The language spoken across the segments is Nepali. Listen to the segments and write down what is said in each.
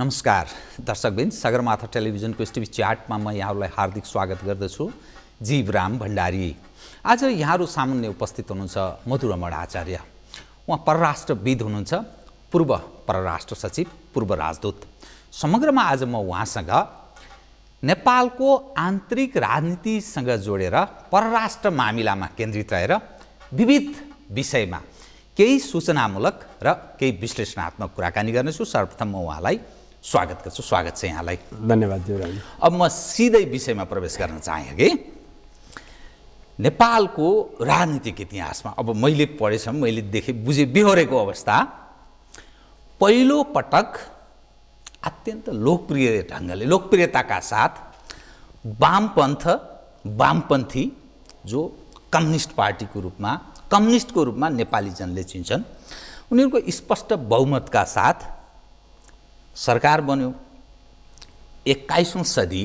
नमस्कार दर्शकबिन सगरमाथा टेलिभिजनको STV च्याटमा म यहाँहरूलाई हार्दिक स्वागत गर्दछु। जीवराम भण्डारी। आज यहाँहरू सामुन्ने उपस्थित हुनुहुन्छ मधुरमण आचार्य। उहाँ परराष्ट्रविद हुनुहुन्छ, पूर्व परराष्ट्र सचिव, पूर्व राजदूत। समग्रमा आज म उहाँसँग नेपालको आन्तरिक राजनीतिसँग जोडेर परराष्ट्र मामिलामा केन्द्रित रहेर विविध विषयमा केही सूचनामूलक र केही विश्लेषणात्मक कुराकानी गर्नेछु। सर्वप्रथम म उहाँलाई स्वागत गर्छु। स्वागत छ यहाँलाई। धन्यवाद जीवराम। अब म सिधै विषयमा प्रवेश गर्न चाहे कि नेपालको राजनीतिक इतिहासमा अब मैले पढेछ, मैले देखेँ, बुझेँ, बिहोरेको अवस्था पहिलो पटक अत्यन्त लोकप्रिय ढङ्गले, लोकप्रियताका साथ वामपन्थी जो कम्युनिस्टको रूपमा नेपाली जनले चिन्छन्, उनीहरूको स्पष्ट बहुमतका साथ सरकार बन्यो। 21औं सदी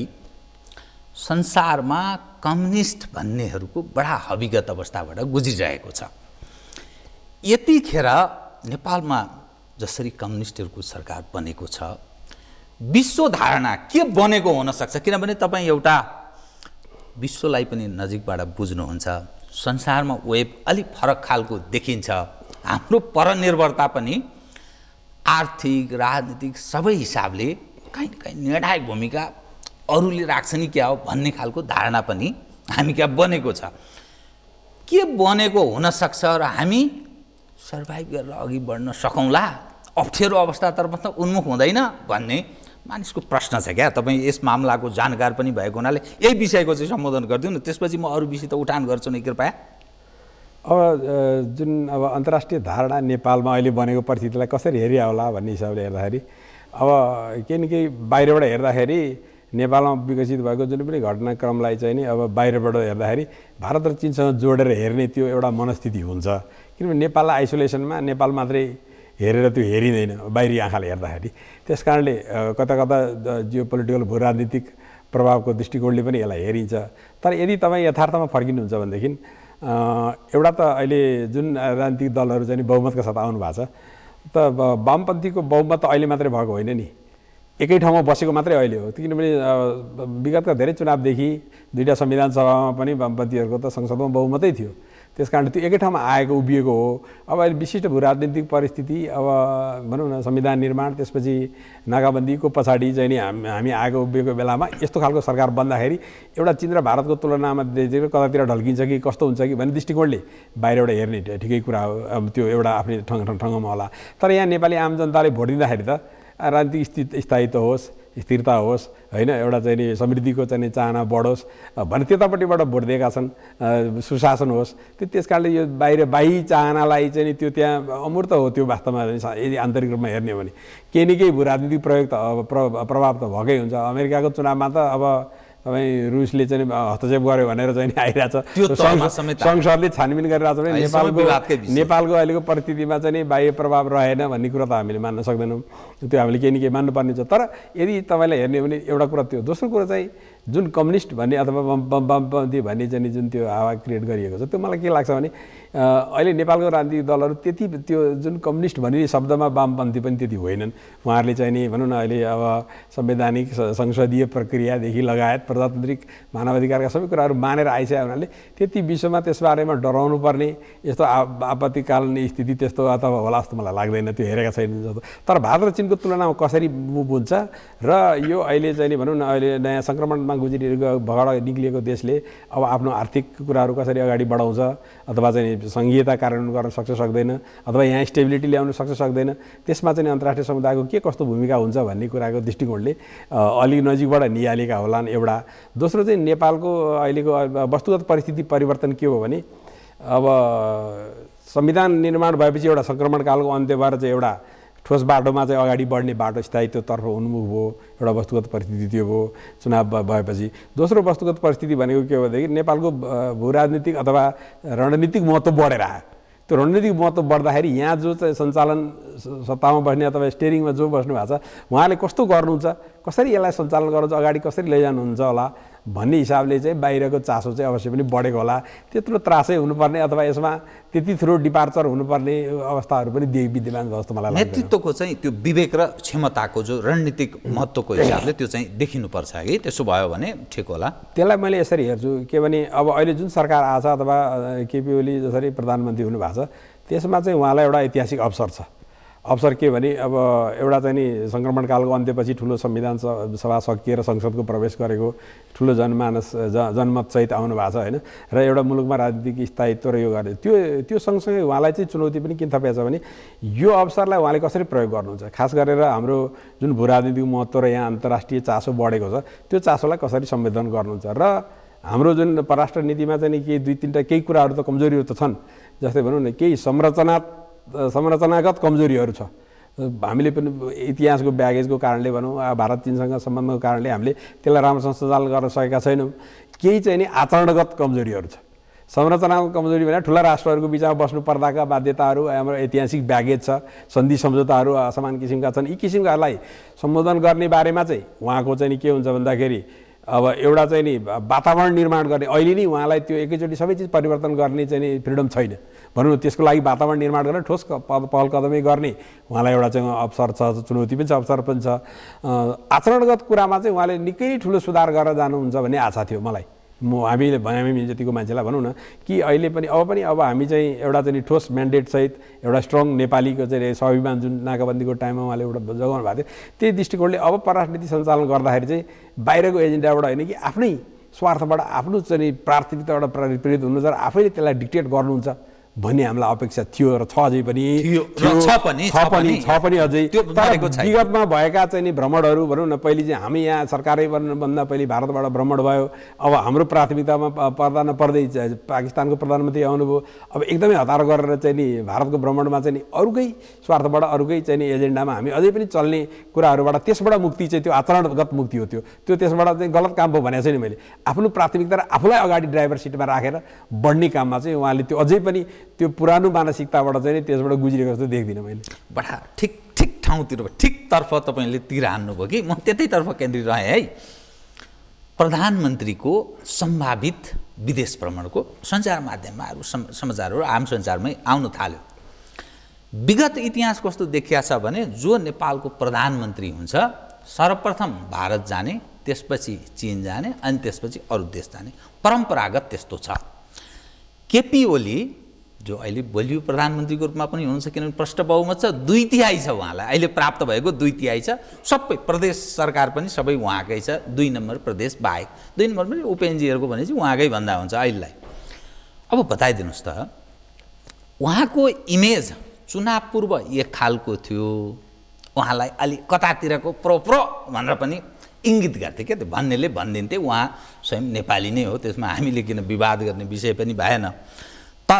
संसारमा कम्युनिस्ट भन्नेहरूको बडा हविगत अवस्थाबाट गुज्रिरहेको छ। यतिखेर नेपालमा जसरी कम्युनिस्टहरूको सरकार बनेको छ, विश्व धारणा के बनेको हुन सक्छ? किनभने तपाईँ एउटा विश्वलाई पनि नजिकबाट बुझ्नुहुन्छ, संसारमा वेब अलिक फरक खालको देखिन्छ। हाम्रो परनिर्भरता पनि आर्थिक, राजनीतिक सबै हिसाबले कहीँ न कहीँ निर्णायक भूमिका अरूले राख्छन् नि क्या हो भन्ने खालको धारणा पनि हामी क्या बनेको छ। के बनेको हुनसक्छ र हामी सर्भाइभ गरेर अघि बढ्न सकौँला? अप्ठ्यारो अवस्थातर्फ त उन्मुख हुँदैन भन्ने मानिसको प्रश्न छ क्या। तपाईँ यस मामलाको जानकार पनि भएको हुनाले यही विषयको चाहिँ सम्बोधन गरिदिउँ न, त्यसपछि म अरू विषय त उठान गर्छु नि कृपया। अब जुन अन्तर्राष्ट्रिय धारणा नेपालमा अहिले बनेको परिस्थितिलाई कसरी हेरिया होला भन्ने हिसाबले हेर्दाखेरि अब केही न केही बाहिरबाट हेर्दाखेरि नेपालमा विकसित भएको जुन पनि घटनाक्रमलाई चाहिँ नि अब बाहिरबाट हेर्दाखेरि भारत र चीनसँग जोडेर हेर्ने त्यो एउटा मनस्थिति हुन्छ। किनभने नेपाललाई आइसोलेसनमा नेपाल मात्रै हेरेर त्यो हेरिँदैन बाहिरी आँखाले हेर्दाखेरि। त्यस कारणले कता कता जियो पोलिटिकल भू राजनीतिक प्रभावको दृष्टिकोणले पनि यसलाई हेरिन्छ। तर यदि तपाईँ यथार्थमा फर्किनुहुन्छ भनेदेखि एउटा त अहिले जुन राजनीतिक दलहरू चाहिँ बहुमतका साथ आउनु भएको छ, त वामपन्थीको बहुमत त अहिले मात्रै भएको होइन नि, एकै ठाउँमा बसेको मात्रै अहिले हो। किनभने विगतका धेरै चुनावदेखि दुईवटा संविधान सभामा पनि वामपन्थीहरूको त संसदमा बहुमतै थियो। त्यस कारण त्यो एकै ठाउँमा आएको उभिएको हो। अब अहिले विशिष्ट भू राजनीतिक परिस्थिति, अब भनौँ न संविधान निर्माण, त्यसपछि नाकाबन्दीको पछाडि चाहिँ नि हामी आएको उभिएको बेलामा यस्तो खालको सरकार बन्दाखेरि एउटा चीन र भारतको तुलनामा कतातिर ढल्किन्छ कि कस्तो हुन्छ कि भन्ने दृष्टिकोणले बाहिरबाट हेर्ने ठिकै कुरा हो। अब त्यो एउटा आफ्नै ठाउँमा होला। तर यहाँ नेपाली आम जनताले भोट दिँदाखेरि त राजनीतिक स्थायित्व होस्, स्थिरता होस्, होइन, एउटा चाहिँ नि समृद्धिको चाहिँ चाहना बढोस् भने त्यतापट्टिबाट भोट दिएका छन्, सुशासन होस्। त्यस कारणले यो बाहिरी चाहनालाई चाहिँ नि त्यो त्यहाँ अमूर्त हो। त्यो वास्तवमा यदि आन्तरिक रूपमा हेर्ने हो भने केही न केही भू राजनीतिक प्रयोग त प्रभाव त भएकै हुन्छ। अमेरिकाको चुनावमा त अब तपाईँ रुसले चाहिँ हस्तक्षेप गर्यो भनेर चाहिँ आइरहेछ, संसदले छानबिन गरिरहेछ भने नेपालको अहिलेको परिस्थितिमा चाहिँ बाह्य प्रभाव रहेन भन्ने कुरा त हामीले मान्न सक्दैनौँ। त्यो हामीले केही न केही मान्नुपर्ने छ। तर यदि तपाईँलाई हेर्ने हो भने एउटा कुरा त्यो। दोस्रो कुरा चाहिँ जुन कम्युनिस्ट भन्ने अथवा वामपन्थी भन्ने चाहिँ जुन त्यो हावा क्रिएट गरिएको छ, त्यो मलाई के लाग्छ भने अहिले नेपालको राजनीतिक दलहरू त्यति त्यो जुन कम्युनिस्ट भन्ने शब्दमा वामपन्थी पनि त्यति होइनन्। उहाँहरूले चाहिँ नि भनौँ न अहिले अब संवैधानिक संसदीय प्रक्रियादेखि लगायत प्रजातान्त्रिक मानवाधिकारका सबै कुराहरू मानेर आइसकेका हुनाले त्यति विश्वमा त्यसबारेमा डराउनु पर्ने यस्तो आपत्तिकालीन स्थिति त्यस्तो अथवा होला जस्तो मलाई लाग्दैन। त्यो हेरेका छैनन् जस्तो। तर भारत र चीनको तुलनामा कसरी मुभ हुन्छ र यो अहिले चाहिँ नि भनौँ न अहिले नयाँ सङ्क्रमणमा गुज्रिएको भगडा निक्लिएको देशले अब आफ्नो आर्थिक कुराहरू कसरी अगाडि बढाउँछ अथवा चाहिँ सङ्घीयता कार्यान्वयन गर्न सक्छ सक्दैन, अथवा यहाँ स्टेबिलिटी ल्याउन सक्छ सक्दैन, त्यसमा चाहिँ अन्तर्राष्ट्रिय समुदायको के कस्तो भूमिका हुन्छ भन्ने कुराको दृष्टिकोणले अलिक नजिकबाट निहालेका होलान् एउटा। दोस्रो चाहिँ नेपालको अहिलेको वस्तुगत परिस्थिति परिवर्तन के हो भने अब संविधान निर्माण भएपछि एउटा सङ्क्रमणकालको अन्त्य भएर चाहिँ एउटा ठोस बाटोमा चाहिँ अगाडि बढ्ने बाटो स्थायित्वतर्फ उन्मुख भयो। एउटा वस्तुगत परिस्थिति त्यो भयो चुनाव भएपछि। दोस्रो वस्तुगत परिस्थिति भनेको के हो भनेदेखि नेपालको भू राजनीतिक अथवा रणनीतिक महत्त्व बढेर आयो। त्यो रणनीतिक महत्त्व बढ्दाखेरि यहाँ जो चाहिँ सञ्चालन सत्तामा बस्ने अथवा स्टेरिङमा जो बस्नु भएको छ उहाँले कस्तो गर्नुहुन्छ, कसरी यसलाई सञ्चालन गर्नुहुन्छ, अगाडि कसरी लैजानुहुन्छ होला भन्ने हिसाबले चाहिँ बाहिरको चासो चाहिँ अवश्य पनि बढेको होला। त्यत्रो त्रासै हुनुपर्ने अथवा यसमा त्यति ठुलो डिपार्चर हुनुपर्ने अवस्थाहरू पनि विद्यमान भयो जस्तो मलाई लाग्छ। नेतृत्वको चाहिँ त्यो विवेक र क्षमताको जो रणनीतिक महत्त्वको हिसाबले त्यो चाहिँ देखिनुपर्छ कि त्यसो भयो भने ठिक होला। त्यसलाई मैले यसरी हेर्छु के भने अब अहिले जुन सरकार आछ अथवा केपी ओली जसरी प्रधानमन्त्री हुनुभएको छ त्यसमा चाहिँ उहाँलाई एउटा ऐतिहासिक अवसर छ। अवसर के भने अब एउटा चाहिँ नि सङ्क्रमणकालको अन्त्यपछि ठुलो संविधान सभा सकिएर संसदको प्रवेश गरेको ठुलो जनमतसहित आउनु भएको छ होइन, र एउटा मुलुकमा राजनीतिक स्थायित्व र यो गर्ने त्यो सँगसँगै उहाँलाई चाहिँ चुनौती पनि किन थपिएको छ भने यो अवसरलाई उहाँले कसरी प्रयोग गर्नुहुन्छ, खास गरेर हाम्रो जुन भू राजनीतिक महत्त्व र यहाँ अन्तर्राष्ट्रिय चासो बढेको छ त्यो चासोलाई कसरी सम्बोधन गर्नुहुन्छ। र हाम्रो जुन परराष्ट्र नीतिमा चाहिँ केही दुई तिनवटा केही कुराहरू त कमजोरीहरू त छन्, जस्तै भनौँ न केही संरचनागत कमजोरीहरू छ। हामीले पनि इतिहासको ब्यागेजको कारणले भनौँ भारत चीनसँग सम्बन्धको कारणले हामीले त्यसलाई राम्रोसँग सञ्चालन गर्न सकेका छैनौँ। केही चाहिँ नि आचरणगत कमजोरीहरू छ। संरचनाको कमजोरी भने ठुला राष्ट्रहरूको बिचमा बस्नु पर्दाका बाध्यताहरू, हाम्रो ऐतिहासिक ब्यागेज छ, सन्धि सम्झौताहरू असमान किसिमका छन्। यी किसिमकालाई सम्बोधन गर्ने बारेमा चाहिँ उहाँको चाहिँ नि के हुन्छ भन्दाखेरि अब एउटा चाहिँ नि वातावरण निर्माण गर्ने अहिले नै उहाँलाई त्यो एकैचोटि सबै चिज परिवर्तन गर्ने चाहिँ नि फ्रिडम छैन भनौँ न। त्यसको लागि वातावरण निर्माण गरेर ठोस पहल कदमै गर्ने उहाँलाई एउटा चाहिँ अवसर छ, चुनौती पनि छ, अवसर पनि छ। आचरणगत कुरामा चाहिँ उहाँले निकै ठुलो सुधार गरेर जानुहुन्छ भन्ने आशा थियो मलाई। हामी जतिको मान्छेलाई भनौँ न कि अहिले पनि अब हामी चाहिँ एउटा चाहिँ ठोस म्यान्डेटसहित एउटा स्ट्रङ नेपालीको चाहिँ स्वाभिमान जुन नाकाबन्दीको टाइममा उहाँले एउटा जगाउनु भएको थियो, त्यही दृष्टिकोणले अब परराष्ट्र नीति सञ्चालन गर्दाखेरि चाहिँ बाहिरको एजेन्डाबाट होइन कि आफ्नै स्वार्थबाट आफ्नो चाहिँ प्राथमिकताबाट प्रेरित हुनुहुन्छ र आफैले त्यसलाई डिक्टेट गर्नुहुन्छ भन्ने हामीलाई अपेक्षा थियो र छ अझै पनि अझै। विगतमा भएका चाहिँ नि भ्रमणहरू भनौँ न, पहिले चाहिँ हामी यहाँ सरकारै बन्नुभन्दा पहिले भारतबाट भ्रमण भयो। अब हाम्रो प्राथमिकतामा पर्दा नपर्दै पाकिस्तानको प्रधानमन्त्री आउनुभयो। अब एकदमै हतार गरेर चाहिँ नि भारतको भ्रमणमा चाहिँ नि अरूकै स्वार्थबाट अरूकै चाहिँ नि एजेन्डामा हामी अझै पनि चल्ने कुराहरूबाट त्यसबाट मुक्ति चाहिँ त्यो आचरणगत मुक्ति हो। त्यो त्यसबाट चाहिँ गलत काम भयो भनेको छैन मैले। आफ्नो प्राथमिकता र आफूलाई अगाडि ड्राइभर सिटमा राखेर बढ्ने काममा चाहिँ उहाँले त्यो अझै पनि त्यो पुरानो मानसिकताबाट चाहिँ त्यसबाट गुज्रेको जस्तो देख्दिनँ मैले। बडा ठिक ठाउँतिर ठिकतर्फ तपाईँले तिर हान्नुभयो कि म त्यतैतर्फ केन्द्रित रहेँ है। प्रधानमन्त्रीको सम्भावित विदेश भ्रमणको सञ्चार माध्यममा समाचारहरू आम सञ्चारमै आउन थाल्यो। विगत इतिहास कस्तो देखिया छ भने जो नेपालको प्रधानमन्त्री हुन्छ सर्वप्रथम भारत जाने, त्यसपछि चीन जाने, अनि त्यसपछि अरू देश जाने, परम्परागत त्यस्तो छ। केपी ओली जो अहिले बलियो प्रधानमन्त्रीको रूपमा पनि हुनुहुन्छ, किनभने प्रष्ट बहुमत छ, 2/3 छ उहाँलाई अहिले प्राप्त भएको 2/3 छ। सबै प्रदेश सरकार पनि सबै उहाँकै छ, 2 नम्बर प्रदेश बाहेक। 2 नम्बर पनि उपेन्द्रजीहरूको भने चाहिँ उहाँकै भन्दा हुन्छ अहिलेलाई। अब बताइदिनुहोस् त उहाँको इमेज चुनाव पूर्व एक खालको थियो, उहाँलाई अलि कतातिरको प्रो भनेर पनि इङ्गित गर्थे क्या, त्यो भन्नेले भनिदिन्थे उहाँ स्वयं नेपाली नै हो, त्यसमा हामीले किन विवाद गर्ने विषय पनि भएन। तर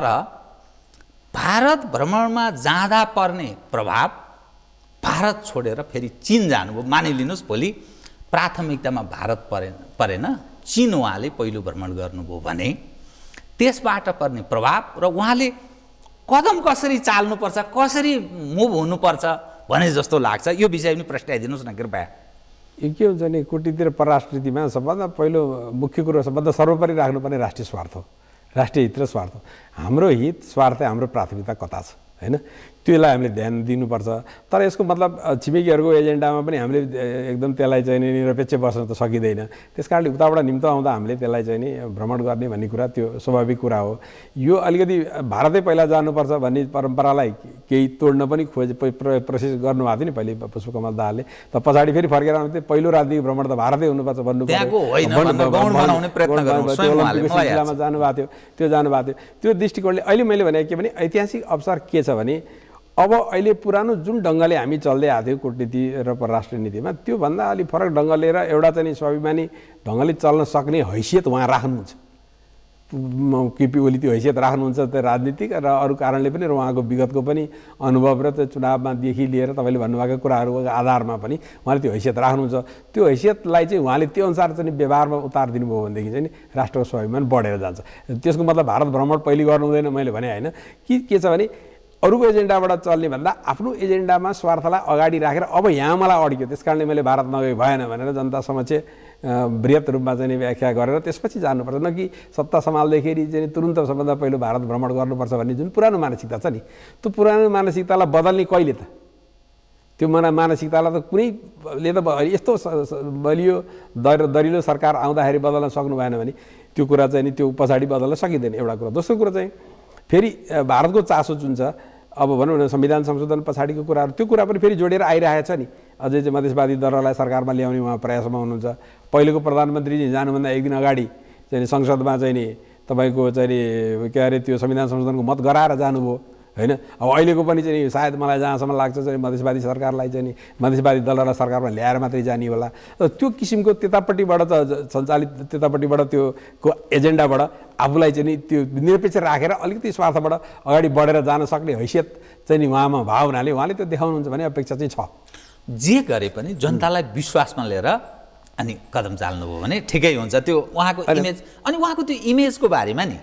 भारत भ्रमणमा जाँदा पर्ने प्रभाव भारत छोडेर फेरि चीन जानुभयो। मानिलिनुहोस् भोलि प्राथमिकतामा भारत परेन, चीन उहाँले पहिलो भ्रमण गर्नुभयो भने त्यसबाट पर्ने प्रभाव र उहाँले कदम कसरी चाल्नुपर्छ, कसरी मुभ हुनुपर्छ भने जस्तो लाग्छ। यो विषय पनि प्रस्ताइदिनुहोस् न कृपया। यो के हुन्छ नि कूटनीति र परराष्ट्र नीतिमा सबभन्दा पहिलो मुख्य कुरो सबभन्दा सर्वोपरि राख्नुपर्ने राष्ट्रिय स्वार्थ हो, राष्ट्रिय हित र स्वार्थ। हाम्रो हित स्वार्थ हाम्रो प्राथमिकता कता छ हैन, त्यसलाई हामीले ध्यान दिनुपर्छ। तर यसको मतलब छिमेकीहरूको एजेन्डामा पनि हामीले एकदम त्यसलाई चाहिँ नि निरपेक्ष बस्न त सकिँदैन। त्यस कारणले उताबाट निम्तो आउँदा हामीले त्यसलाई चाहिँ नि भ्रमण गर्ने भन्ने कुरा त्यो स्वाभाविक कुरा हो। यो अलिकति भारतै पहिला जानुपर्छ भन्ने परम्परालाई केही तोड्न पनि प्रोसेस गर्नुभएको थियो नि पहिले पुष्पकमल दाहालले। त पछाडि फेरि फर्केर आउँथे पहिलो राजनीतिक भ्रमण त भारतै हुनुपर्छ भन्नु जानुभएको थियो। त्यो दृष्टिकोणले अहिले मैले भने के भने ऐतिहासिक अवसर के छ भने अब अहिले पुरानो जुन ढङ्गले हामी चल्दै आएको थियो कूटनीति र परराष्ट्र नीतिमा त्योभन्दा अलि फरक ढङ्ग लिएर एउटा चाहिँ स्वाभिमानी ढङ्गले चल्न सक्ने हैसियत उहाँ राख्नुहुन्छ। केपी ओली त्यो हैसियत राख्नुहुन्छ त्यो राजनीतिक र अरू कारणले पनि र उहाँको विगतको पनि अनुभव र त्यो चुनावमादेखि लिएर तपाईँले भन्नुभएको कुराहरूको आधारमा पनि उहाँले त्यो हैसियत राख्नुहुन्छ। त्यो हैसियतलाई चाहिँ उहाँले त्यो अनुसार चाहिँ व्यवहारमा उतारिदिनुभयो भनेदेखि चाहिँ राष्ट्रको स्वाभिमान बढेर जान्छ। त्यसको मतलब भारत भ्रमण पहिले गर्नु हुँदैन मैले भने होइन। के छ भने अरूको एजेन्डाबाट चल्ने भन्दा आफ्नो एजेन्डामा स्वार्थलाई अगाडि राखेर अब यहाँ मलाई अड्क्यो त्यस कारणले मैले भारत नगए भएन भनेर जनता समक्ष बृहत रूपमा चाहिँ व्याख्या गरेर त्यसपछि जानुपर्छ, न कि सत्ता सम्हाल्दाखेरि चाहिँ तुरुन्त सबभन्दा पहिलो भारत भ्रमण गर्नुपर्छ भन्ने जुन पुरानो मानसिकता छ नि, त्यो पुरानो मानसिकतालाई बदल्ने कहिले त? त्यो मानसिकतालाई त कुनैले त यस्तो बलियो दरिलो सरकार आउँदाखेरि बदल्न सक्नु भएन भने त्यो कुरा चाहिँ नि त्यो पछाडि बदल्न सकिँदैन, एउटा कुरा। दोस्रो कुरा चाहिँ फेरि भारतको चासो जुन छ, अब भनौँ न संविधान संशोधन पछाडिको कुराहरू, त्यो कुरा पनि फेरि जोडेर आइरहेको छ नि। अझै चाहिँ मधेसवादी दललाई सरकारमा ल्याउने उहाँ प्रयासमा हुनुहुन्छ। पहिलेको प्रधानमन्त्री जानुभन्दा एक दिन अगाडि चाहिँ संसदमा चाहिँ नि तपाईँको चाहिँ नि के अरे त्यो संविधान संशोधनको मत गराएर जानुभयो होइन। अब अहिलेको पनि चाहिँ सायद मलाई जहाँसम्म लाग्छ चाहिँ मधेसवादी सरकारलाई चाहिँ नि मधेसवादी दललाई सरकारमा ल्याएर मात्रै जाने होला। त्यो किसिमको त्यतापट्टिबाट त सञ्चालित त्यतापट्टिबाट त्यो को एजेन्डाबाट आफूलाई चाहिँ नि त्यो निरपेक्ष राखेर अलिकति स्वार्थबाट अगाडि बढेर जान सक्ने हैसियत चाहिँ नि उहाँमा भाव हुनाले उहाँले त्यो देखाउनुहुन्छ भन्ने अपेक्षा चाहिँ छ। जे गरे पनि जनतालाई विश्वासमा लिएर अनि कदम चाल्नुभयो भने ठिकै हुन्छ। त्यो उहाँको इमेज, अनि उहाँको त्यो इमेजको बारेमा नि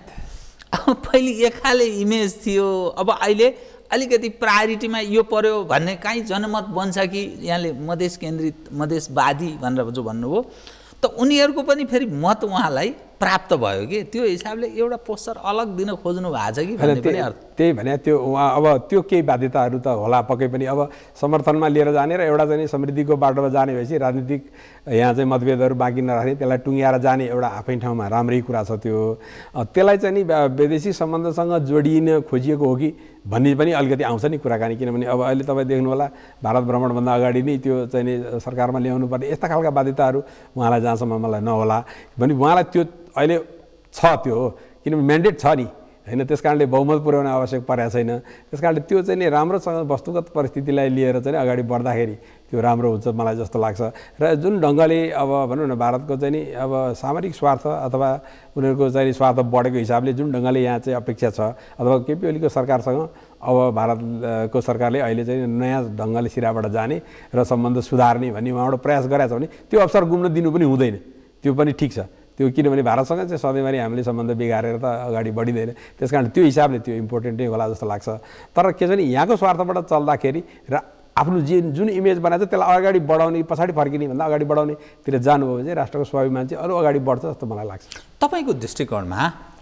अब पहिले एकाले इमेज थियो, अब अहिले अलिकति प्रायोरिटीमा यो पर्यो भन्ने काहीँ जनमत बन्छ कि यहाँले मधेस केन्द्रित मधेसवादी भनेर जो भन्नुभयो त उनीहरूको पनि फेरि मत उहाँलाई प्राप्त भयो कि त्यो हिसाबले एउटा पोस्टर अलग दिन खोज्नु भएको छ कि भन्ने पनि अर्थ। त्यही भने त्यो उहाँ अब त्यो केही बाध्यताहरू त होला पक्कै पनि। अब समर्थनमा लिएर जाने र एउटा चाहिँ समृद्धिको बाटोमा जाने भएपछि राजनीतिक यहाँ चाहिँ मतभेदहरू बाँकी नराख्ने, त्यसलाई टुङ्ग्याएर जाने एउटा आफै ठाउँमा राम्रै कुरा छ। त्यो त्यसलाई चाहिँ नि वैदेशिक सम्बन्धसँग जोडिन खोजिएको हो कि भन्ने पनि अलिकति आउँछ नि कुराकानी। किनभने अब अहिले तपाईँ देख्नु होला भारत भ्रमणभन्दा अगाडि नै त्यो चाहिँ नि सरकारमा ल्याउनु पर्ने यस्ता खालका बाध्यताहरू उहाँलाई जहाँसम्म मलाई नहोला भने उहाँलाई त्यो अहिले छ त्यो, किनभने म्यान्डेट छ नि होइन। त्यस कारणले बहुमत पुर्याउन आवश्यक परेको छैन। त्यस कारणले त्यो चाहिँ नि राम्रोसँग वस्तुगत परिस्थितिलाई लिएर चाहिँ अगाडि बढ्दाखेरि त्यो राम्रो हुन्छ मलाई जस्तो लाग्छ। र जुन ढङ्गले अब भनौँ न भारतको चाहिँ नि अब सामरिक स्वार्थ अथवा उनीहरूको चाहिँ स्वार्थ बढेको हिसाबले जुन ढङ्गले यहाँ चाहिँ अपेक्षा छ अथवा केपी ओलीको सरकारसँग अब भारतको सरकारले अहिले चाहिँ नयाँ ढङ्गले सिराबाट जाने र सम्बन्ध सुधार्ने भन्ने उहाँबाट प्रयास गरेको छ भने त्यो अवसर गुम्न दिनु पनि हुँदैन। त्यो पनि ठिक छ त्यो, किनभने भारतसँग चाहिँ सधैँभरि हामीले सम्बन्ध बिगारेर त अगाडि बढिँदैन। त्यस कारण त्यो हिसाबले त्यो इम्पोर्टेन्ट नै होला जस्तो लाग्छ। तर के छ नि यहाँको स्वार्थबाट चल्दाखेरि र आफ्नो जुन इमेज बनाएको छ त्यसलाई अगाडि बढाउने पछाडि फर्किने भन्दा अगाडि बढाउनेतिर जानुभयो भने राष्ट्रको स्वाभिमान चाहिँ अरू अगाडि बढ्छ जस्तो मलाई लाग्छ। तपाईँको दृष्टिकोणमा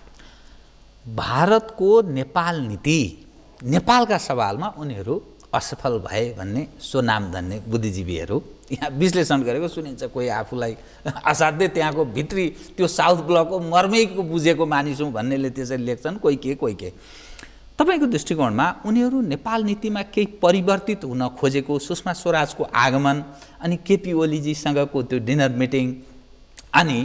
भारतको नेपाल नीति, नेपालका सवालमा उनीहरू असफल भए भन्ने स्वनामधन्य बुद्धिजीवीहरू यहाँ विश्लेषण गरेको सुनिन्छ। कोही आफूलाई असाध्यै त्यहाँको भित्री त्यो साउथ ब्लकको मर्मैको बुझेको मानिस हुँ भन्नेले त्यसरी लेख्छन्, कोही के। तपाईँको दृष्टिकोणमा उनीहरू नेपाल नीतिमा केही परिवर्तित हुन खोजेको, सुषमा स्वराजको आगमन अनि केपी ओलीजीसँगको त्यो डिनर मिटिङ अनि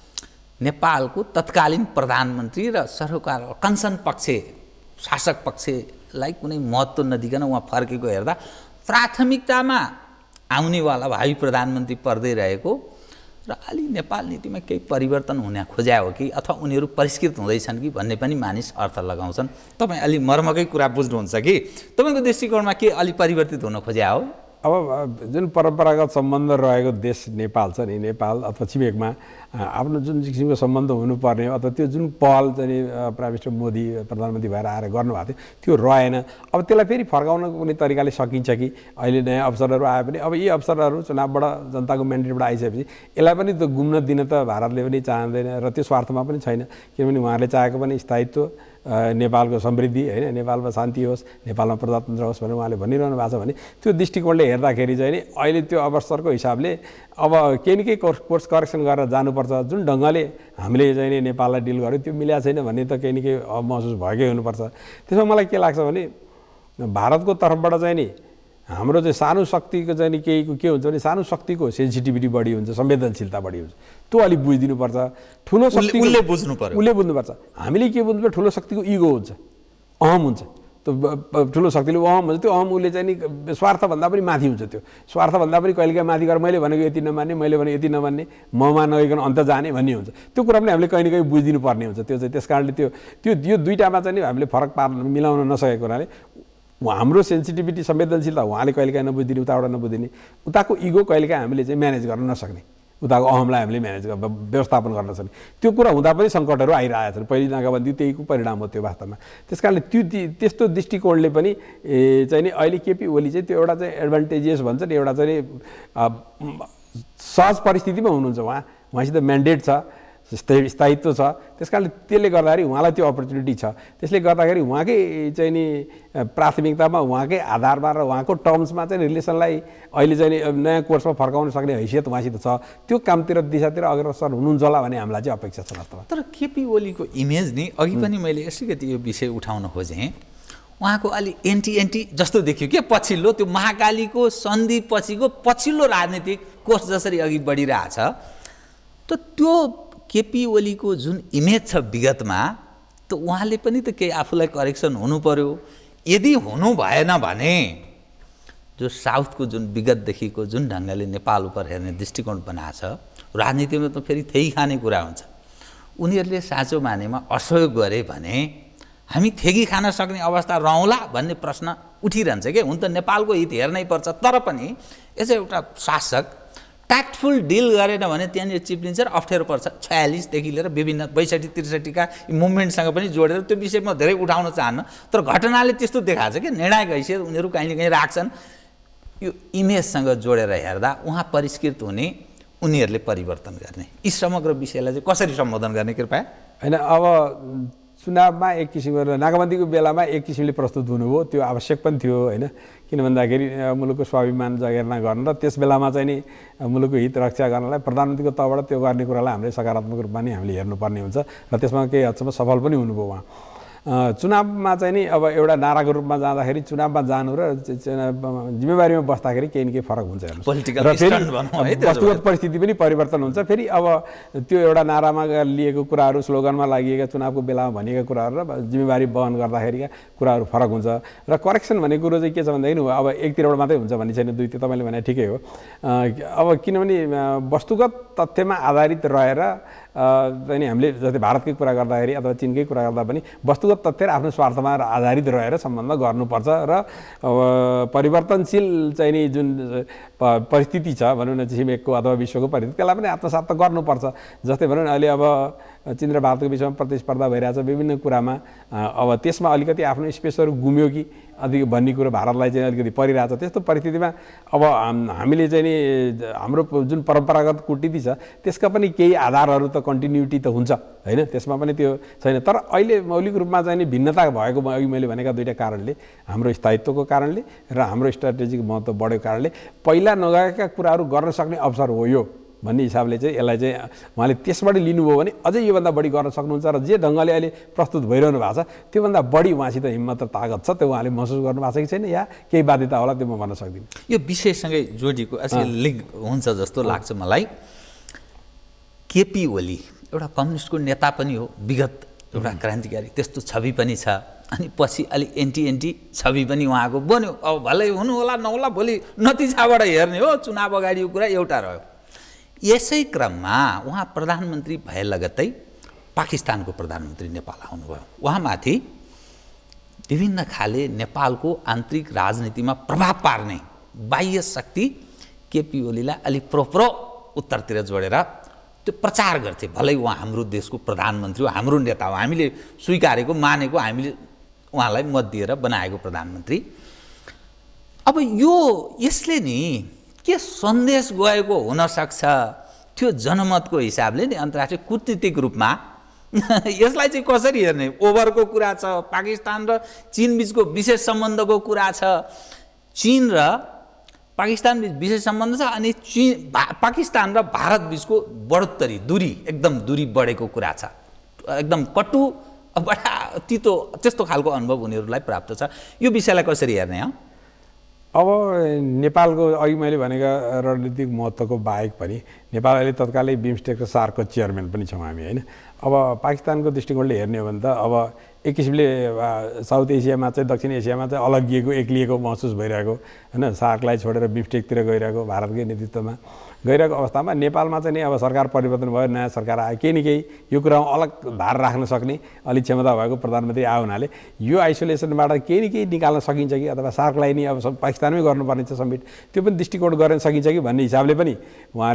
नेपालको तत्कालीन प्रधानमन्त्री र सरकार कन्सर्न पक्ष शासक पक्षलाई कुनै महत्त्व नदिकन उहाँ फर्केको हेर्दा प्राथमिकतामा आउनेवाला भावी प्रधानमन्त्री पर्दै रहेको र अलि नेपाल नीतिमा केही परिवर्तन हुन खोज्या हो कि अथवा उनीहरू परिष्कृत हुँदैछन् कि भन्ने पनि मानिस अर्थ लगाउँछन्। तपाईँ अलि मर्मकै कुरा बुझ्नुहुन्छ कि तपाईँको दृष्टिकोणमा के अलि परिवर्तित हुन खोज्या हो? अब जुन परम्परागत सम्बन्ध रहेको देश नेपाल छ नि, नेपाल अथवा छिमेकमा आफ्नो जुन किसिमको सम्बन्ध हुनुपर्ने हो अथवा त्यो जुन पहल चाहिँ प्राइम मिनिस्टर मोदी प्रधानमन्त्री भएर आएर गर्नुभएको थियो त्यो रहेन। अब त्यसलाई फेरि फर्काउन कुनै तरिकाले सकिन्छ कि अहिले नयाँ अवसरहरू आए पनि अब यी अवसरहरू चुनावबाट जनताको म्यान्डेटबाट आइसकेपछि यसलाई पनि त गुम्न दिन त भारतले पनि चाहँदैन र त्यो स्वार्थमा पनि छैन। किनभने उहाँहरूले चाहेको पनि स्थायित्व, नेपालको समृद्धि होइन, नेपालमा शान्ति होस्, नेपालमा प्रजातन्त्र होस् भनेर उहाँले भनिरहनु भएको छ भने त्यो दृष्टिकोणले हेर्दाखेरि चाहिँ नि अहिले त्यो अवसरको हिसाबले अब केही न केही कोर्स करेक्सन गरेर जानुपर्छ। जुन ढङ्गले हामीले चाहिँ नि नेपाललाई डिल गर्यो त्यो मिलेको छैन भन्ने त केही न केही महसुस भएकै हुनुपर्छ। त्यसमा मलाई के लाग्छ भने भारतको तर्फबाट चाहिँ नि हाम्रो चाहिँ सानो शक्तिको चाहिँ नि केही के हुन्छ भने सानो शक्तिको सेन्सिटिभिटी बढी हुन्छ, संवेदनशीलता बढी हुन्छ। त्यो अलिक बुझिदिनुपर्छ। ठुलो शक्ति उसले बुझ्नुपर्छ। हामीले के बुझ्नुपर्छ, ठुलो शक्तिको इगो हुन्छ, अहम हुन्छ। त्यो ठुलो शक्तिले अहम हुन्छ, त्यो अहम उसले चाहिँ नि स्वार्थभन्दा पनि माथि हुन्छ। त्यो स्वार्थभन्दा पनि कहिलेकाहीँ माथि गएर मैले भनेको यति नमान्ने, मैले भनेको यति नमान्ने, ममा नगइकन अन्त जाने भन्ने हुन्छ। त्यो कुरा पनि हामीले कहीँ न कहीँ बुझिदिनु पर्ने हुन्छ। त्यो चाहिँ त्यस कारणले त्यो यो दुईटामा चाहिँ नि हामीले फरक मिलाउन नसकेको हुनाले हाम्रो सेन्सिटिभिटी संवेदनशीलता उहाँले कहिलेकाहीँ नबुझिदिने, उताबाट नबुझिदिने, उताको इगो कहिलेकाहीँ हामीले चाहिँ म्यानेज गर्न नसक्ने, उताको अहमलाई हामीले म्यानेज व्यवस्थापन गर्न सक्ने, त्यो कुरा हुँदा पनि सङ्कटहरू आइरहेका छन्। पहिलो नाकाबन्दी त्यहीको परिणाम हो त्यो वास्तवमा। त्यस कारणले त्यस्तो दृष्टिकोणले पनि चाहिँ नि अहिले केपी ओली चाहिँ त्यो एउटा चाहिँ एडभान्टेजियस भन्छ नि, एउटा चाहिँ सहज परिस्थितिमा हुनुहुन्छ। उहाँसित म्यान्डेट छ, स्थायित्व छ, त्यस कारणले त्यसले गर्दाखेरि उहाँलाई त्यो अपर्च्युनिटी छ। त्यसले गर्दाखेरि उहाँकै चाहिँ नि प्राथमिकतामा उहाँकै आधारमा र उहाँको टर्म्समा चाहिँ रिलेसनलाई अहिले चाहिँ नयाँ कोर्समा फर्काउन सक्ने हैसियत उहाँसित छ। त्यो कामतिर दिशातिर अग्रसर हुनुहुन्छ होला भन्ने हामीलाई चाहिँ अपेक्षा छ वास्तवमा। तर केपी ओलीको इमेज नि अघि पनि मैले यसैगति यो विषय उठाउन खोजेँ, उहाँको अलि एन्टी जस्तो देखियो के पछिल्लो त्यो महाकालीको सन्धि पछिको पछिल्लो राजनीतिक कोर्स जसरी अघि बढिरहेछ त त्यो केपी ओलीको जुन इमेज छ विगतमा त उहाँले पनि त केही आफूलाई करेक्सन हुनु पर्यो। यदि हुनु भएन भने जो साउथको जुन विगतदेखिको जुन ढङ्गले नेपाल उप हेर्ने दृष्टिकोण बनाएको छ, राजनीतिमा त फेरि थेगी खाने कुरा हुन्छ। उनीहरूले साँचो मानेमा असहयोग गरे भने हामी थेगी खान सक्ने अवस्था रहला भन्ने प्रश्न उठिरहन्छ के। हुन त नेपालको हित हेर्नै पर्छ, तर पनि एज एउटा शासक ट्याक्टफुल डिल गरेन भने त्यहाँनिर चिप्लिन्छ र अप्ठ्यारो पर्छ। 46 देखि लिएर विभिन्न 62-63 का मुभमेन्टसँग पनि जोडेर त्यो विषय म धेरै उठाउन चाहन्न, तर घटनाले त्यस्तो देखाएको छ कि निर्णायक हैसियत उनीहरू कहीँ न कहीँ राख्छन्। यो इमेजसँग जोडेर हेर्दा उहाँ परिष्कृत हुने, उनीहरूले परिवर्तन गर्ने, यी समग्र विषयलाई चाहिँ कसरी सम्बोधन गर्ने कृपया? होइन, अब चुनावमा एक किसिमको नाकाबन्दीको बेलामा एक किसिमले प्रस्तुत हुनुभयो, त्यो आवश्यक पनि थियो होइन। किन भन्दाखेरि मुलुकको स्वाभिमान जगेर्ना गर्न र त्यस बेलामा चाहिँ नि मुलुकको हित रक्षा गर्नलाई प्रधानमन्त्रीको तर्फबाट त्यो गर्ने कुरालाई हामीले सकारात्मक रूपमा नि हामीले हेर्नुपर्ने हुन्छ र त्यसमा केही हदसम्म सफल पनि हुनुभयो उहाँ। चुनावमा चाहिँ नि अब एउटा नाराको रूपमा जाँदाखेरि चुनावमा जानु र जिम्मेवारीमा बस्दाखेरि केही न केही फरक हुन्छ हेर्नु, र फेरि वस्तुगत परिस्थिति पनि परिवर्तन हुन्छ। फेरि अब त्यो एउटा नारामा लिएको कुराहरू, स्लोगनमा लागि चुनावको बेलामा भनिएका कुराहरू र जिम्मेवारी वहन गर्दाखेरिका कुराहरू फरक हुन्छ। र करेक्सन भनेको कुरो चाहिँ के छ भनेदेखि अब एकतिरबाट मात्रै हुन्छ भन्ने छैन, दुईतिर तपाईँले भने ठिकै हो। अब किनभने वस्तुगत तथ्यमा आधारित रहेर चाहिँ हामीले जस्तै भारतकै कुरा गर्दाखेरि अथवा चिनकै कुरा गर्दा पनि वस्तुगत तथ्य र आफ्नो स्वार्थमा आधारित रहेर सम्बन्ध गर्नुपर्छ र परिवर्तनशील चाहिँ नि जुन परिस्थिति छ भनौँ न छिमेकको अथवा विश्वको परिस्थिति, त्यसलाई पनि आत्मसात त गर्नुपर्छ। जस्तै भनौँ न अहिले अब चीन र भारतको बिचमा प्रतिस्पर्धा भइरहेछ विभिन्न कुरामा, अब त्यसमा अलिकति आफ्नो स्पेसहरू गुम्यो कि अधिक भन्ने कुरो भारतलाई चाहिँ अलिकति परिरहेछ। त्यस्तो परिस्थितिमा अब हामीले चाहिँ नि हाम्रो जुन परम्परागत कूटनीति छ त्यसका पनि केही आधारहरू त कन्टिन्युटी त हुन्छ होइन, त्यसमा पनि त्यो छैन। तर अहिले मौलिक रूपमा चाहिँ नि भिन्नता भएको अघि मैले भनेका दुईवटा कारणले, हाम्रो स्थायित्वको कारणले र हाम्रो स्ट्राटेजिक महत्त्व बढेको कारणले पहिला नगएका कुराहरू गर्न सक्ने अवसर हो यो भन्ने हिसाबले चाहिँ यसलाई चाहिँ उहाँले त्यसबाट लिनुभयो भने अझै योभन्दा बढी गर्न सक्नुहुन्छ र जे ढङ्गले अहिले प्रस्तुत भइरहनु भएको छ त्योभन्दा बढी उहाँसित हिम्मत र तागत छ, त्यो उहाँले महसुस गर्नु भएको छ कि छैन या केही बाध्यता होला त्यो म भन्न सक्दिनँ। यो विषयसँगै जोडिएको लिङ्क हुन्छ जस्तो लाग्छ मलाई। केपी ओली एउटा कम्युनिस्टको नेता पनि हो, विगत एउटा क्रान्तिकारी त्यस्तो छवि पनि छ, अनि पछि अलिक एन्टी छवि पनि उहाँको बन्यो। अब भलै हुनु होला नहोला, भोलि नतिजाबाट हेर्ने हो, चुनाव अगाडिको कुरा एउटा रह्यो। यसै क्रममा उहाँ प्रधानमन्त्री भए लगत्तै पाकिस्तानको प्रधानमन्त्री नेपाल आउनुभयो। उहाँमाथि विभिन्न खाले नेपालको आन्तरिक राजनीतिमा प्रभाव पार्ने बाह्य शक्ति केपी ओलीलाई अलिक प्रो उत्तरतिर जोडेर त्यो प्रचार गर्थे। भलै उहाँ हाम्रो देशको प्रधानमन्त्री हो, हाम्रो नेता हो, हामीले स्वीकारेको मानेको, हामीले उहाँलाई मत दिएर बनाएको प्रधानमन्त्री। अब यसले नि के सन्देश गएको हुनसक्छ त्यो जनमतको हिसाबले नि अन्तर्राष्ट्रिय कूटनीतिक रूपमा यसलाई चाहिँ कसरी हेर्ने? ओभरको कुरा छ, पाकिस्तान र चीन बीचको विशेष सम्बन्धको कुरा छ, चीन र पाकिस्तान बीच विशेष सम्बन्ध छ, अनि पाकिस्तान र भारत बीचको बढोत्तरी दूरी एकदम दूरी बढेको कुरा छ, एकदम कटु बडा तितो त्यस्तो खालको अनुभव उनीहरूलाई प्राप्त छ। यो विषयलाई कसरी हेर्ने हो? अब नेपालको अघि मैले भनेका रणनीतिक महत्त्वको बाहेक पनि नेपाल अहिले तत्कालै बिमस्टेक र सार्कको चेयरम्यान पनि छौँ हामी होइन। अब पाकिस्तानको दृष्टिकोणले हेर्ने हो भने त अब एक किसिमले साउथ एसियामा चाहिँ दक्षिण एसियामा चाहिँ अलगिएको एक्लिएको महसुस भइरहेको होइन, सार्कलाई छोडेर बिमस्टेकतिर गइरहेको भारतकै नेतृत्वमा गइरहेको अवस्थामा नेपालमा चाहिँ नि अब सरकार परिवर्तन भयो, नयाँ सरकार आयो, केही न केही यो कुरामा अलग धार राख्न सक्ने अलिक क्षमता भएको प्रधानमन्त्री आयो हुनाले यो आइसोलेसनबाट केही न केही निकाल्न सकिन्छ कि अथवा सार्कलाई नि अब पाकिस्तानमै गर्नुपर्ने छ समिट, त्यो पनि दृष्टिकोण गर्न सकिन्छ कि भन्ने हिसाबले पनि उहाँले भिजिट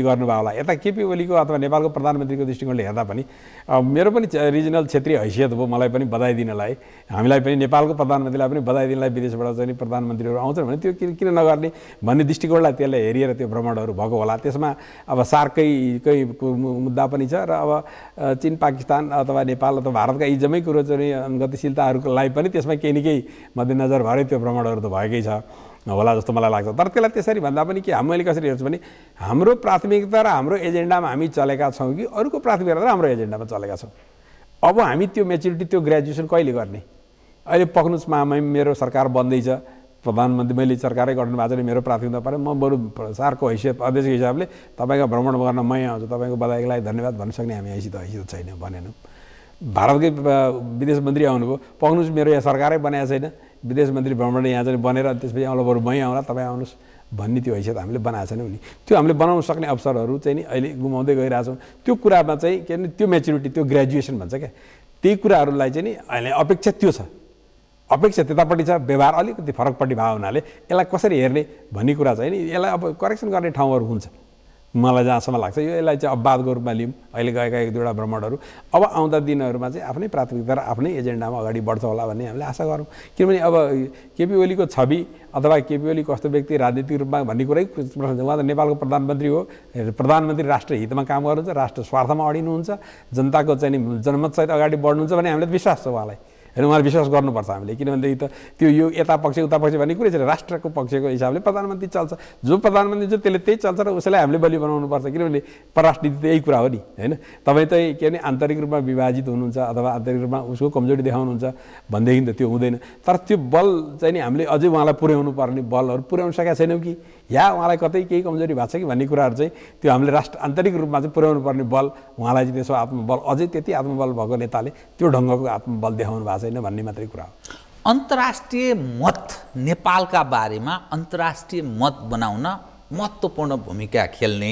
गर्नुभयो होला। यता केपी ओलीको अथवा नेपालको प्रधानमन्त्रीको दृष्टिकोणले हेर्दा पनि मेरो पनि रिजनल क्षेत्रीय हैसियत हो, मलाई पनि बधाई दिनलाई, हामीलाई पनि नेपालको प्रधानमन्त्रीलाई पनि बधाई दिनलाई विदेशबाट चाहिँ प्रधानमन्त्रीहरू आउँछन् भने त्यो किन नगर्ने भन्ने दृष्टिकोणलाई त्यसले हेरिएर त्यो भ्रमणहरू भएको होला। त्यसमा अब सार्ककै मुद्दा पनि छ र अब चीन पाकिस्तान अथवा नेपाल अथवा भारतका यी जम्मै कुरो चाहिँ गतिशीलताहरूलाई पनि त्यसमा केही न केही मध्यनजर भएर त्यो भ्रमणहरू त भएकै छ होला जस्तो मलाई लाग्छ। तर त्यसलाई त्यसरी भन्दा पनि के मैले कसरी हेर्छु भने हाम्रो प्राथमिकता र हाम्रो एजेन्डामा हामी चलेका छौँ कि अरूको प्राथमिकता र हाम्रो एजेन्डामा चलेका छौँ। अब हामी त्यो मेच्युरिटी त्यो ग्रेजुएसन कहिले गर्ने? अहिले पक्नुसमा मेरो सरकार बन्दैछ, प्रधानमन्त्री मैले सरकारै गर्नु भएको छ, मेरो प्राथमिकता पऱ्यो, म बरु सारको हैसियत अध्यक्षको हिसाबले तपाईँको भ्रमण गर्न मै आउँछु, तपाईँको बधाईको लागि धन्यवाद भन्न सक्ने हामी हैसियत छैन भनेनौँ। भारतकै विदेश मन्त्री आउनुभयो, पक्नुस् मेरो यहाँ सरकारै बनाएको छैन, विदेश मन्त्री भ्रमण यहाँ चाहिँ बनेर त्यसपछि आउँला बरु मै आउँला तपाईँ आउनुहोस् भन्ने त्यो हैसियत हामीले बनाएको छैनौँ नि। त्यो हामीले बनाउन सक्ने अवसरहरू चाहिँ नि अहिले गुमाउँदै गइरहेछौँ। त्यो कुरामा चाहिँ के भने त्यो मेच्युरिटी त्यो ग्रेजुएसन भन्छ क्या, त्यही कुराहरूलाई चाहिँ नि अहिले अपेक्षा त्यो छ, अपेक्षा त्यतापट्टि छ, व्यवहार अलिकति फरकपट्टि भएको हुनाले यसलाई कसरी हेर्ने भन्ने कुरा चाहिँ नि यसलाई अब करेक्सन गर्ने ठाउँहरू हुन्छ मलाई जहाँसम्म लाग्छ। यो यसलाई चाहिँ अपवादको रूपमा लियौँ अहिले गएका एक दुईवटा भ्रमणहरू, अब आउँदा दिनहरूमा चाहिँ आफ्नै प्राथमिकता र आफ्नै एजेन्डामा अगाडि बढ्छ होला भन्ने हामीले आशा गरौँ। किनभने अब केपी ओलीको छवि अथवा केपी ओली कस्तो व्यक्ति राजनीतिक रूपमा भन्ने कुरै प्रश्न छ। उहाँ त नेपालको प्रधानमन्त्री हो, प्रधानमन्त्री राष्ट्र हितमा काम गर्नुहुन्छ, राष्ट्र स्वार्थमा अडिनुहुन्छ, जनताको चाहिँ नि जनमतसहित अगाडि बढ्नुहुन्छ भन्ने हामीलाई विश्वास छ उहाँलाई। होइन उहाँले विश्वास गर्नुपर्छ हामीले, किनभनेदेखि त त्यो यो यता पक्ष उता पक्ष भन्ने कुरै छैन, राष्ट्रको पक्षको हिसाबले प्रधानमन्त्री चल्छ, जो प्रधानमन्त्री छ त्यसले त्यही चल्छ र उसैलाई हामीले बलि बनाउनुपर्छ। किनभने परराष्ट्रनीति त यही कुरा हो नि, होइन? तपाईँ त के भने आन्तरिक रूपमा विभाजित हुनुहुन्छ अथवा आन्तरिक रूपमा उसको कमजोरी देखाउनुहुन्छ भनेदेखि त त्यो हुँदैन। तर त्यो बल चाहिँ नि हामीले अझै उहाँलाई पुर्याउनु पर्ने बलहरू पुर्याउन सकेका छैनौँ कि या उहाँलाई कतै केही कमजोरी भएको छ कि भन्ने कुराहरू चाहिँ त्यो हामीले राष्ट्र आन्तरिक रूपमा चाहिँ पुर्याउनु पर्ने बल उहाँलाई चाहिँ त्यसो आत्मबल अझै त्यति आत्मबल भएको नेताले त्यो ढङ्गको आत्मबल देखाउनु भएको छैन भन्ने मात्रै कुरा हो। अन्तर्राष्ट्रिय मत नेपालका बारेमा अन्तर्राष्ट्रिय मत बनाउन महत्त्वपूर्ण भूमिका खेल्ने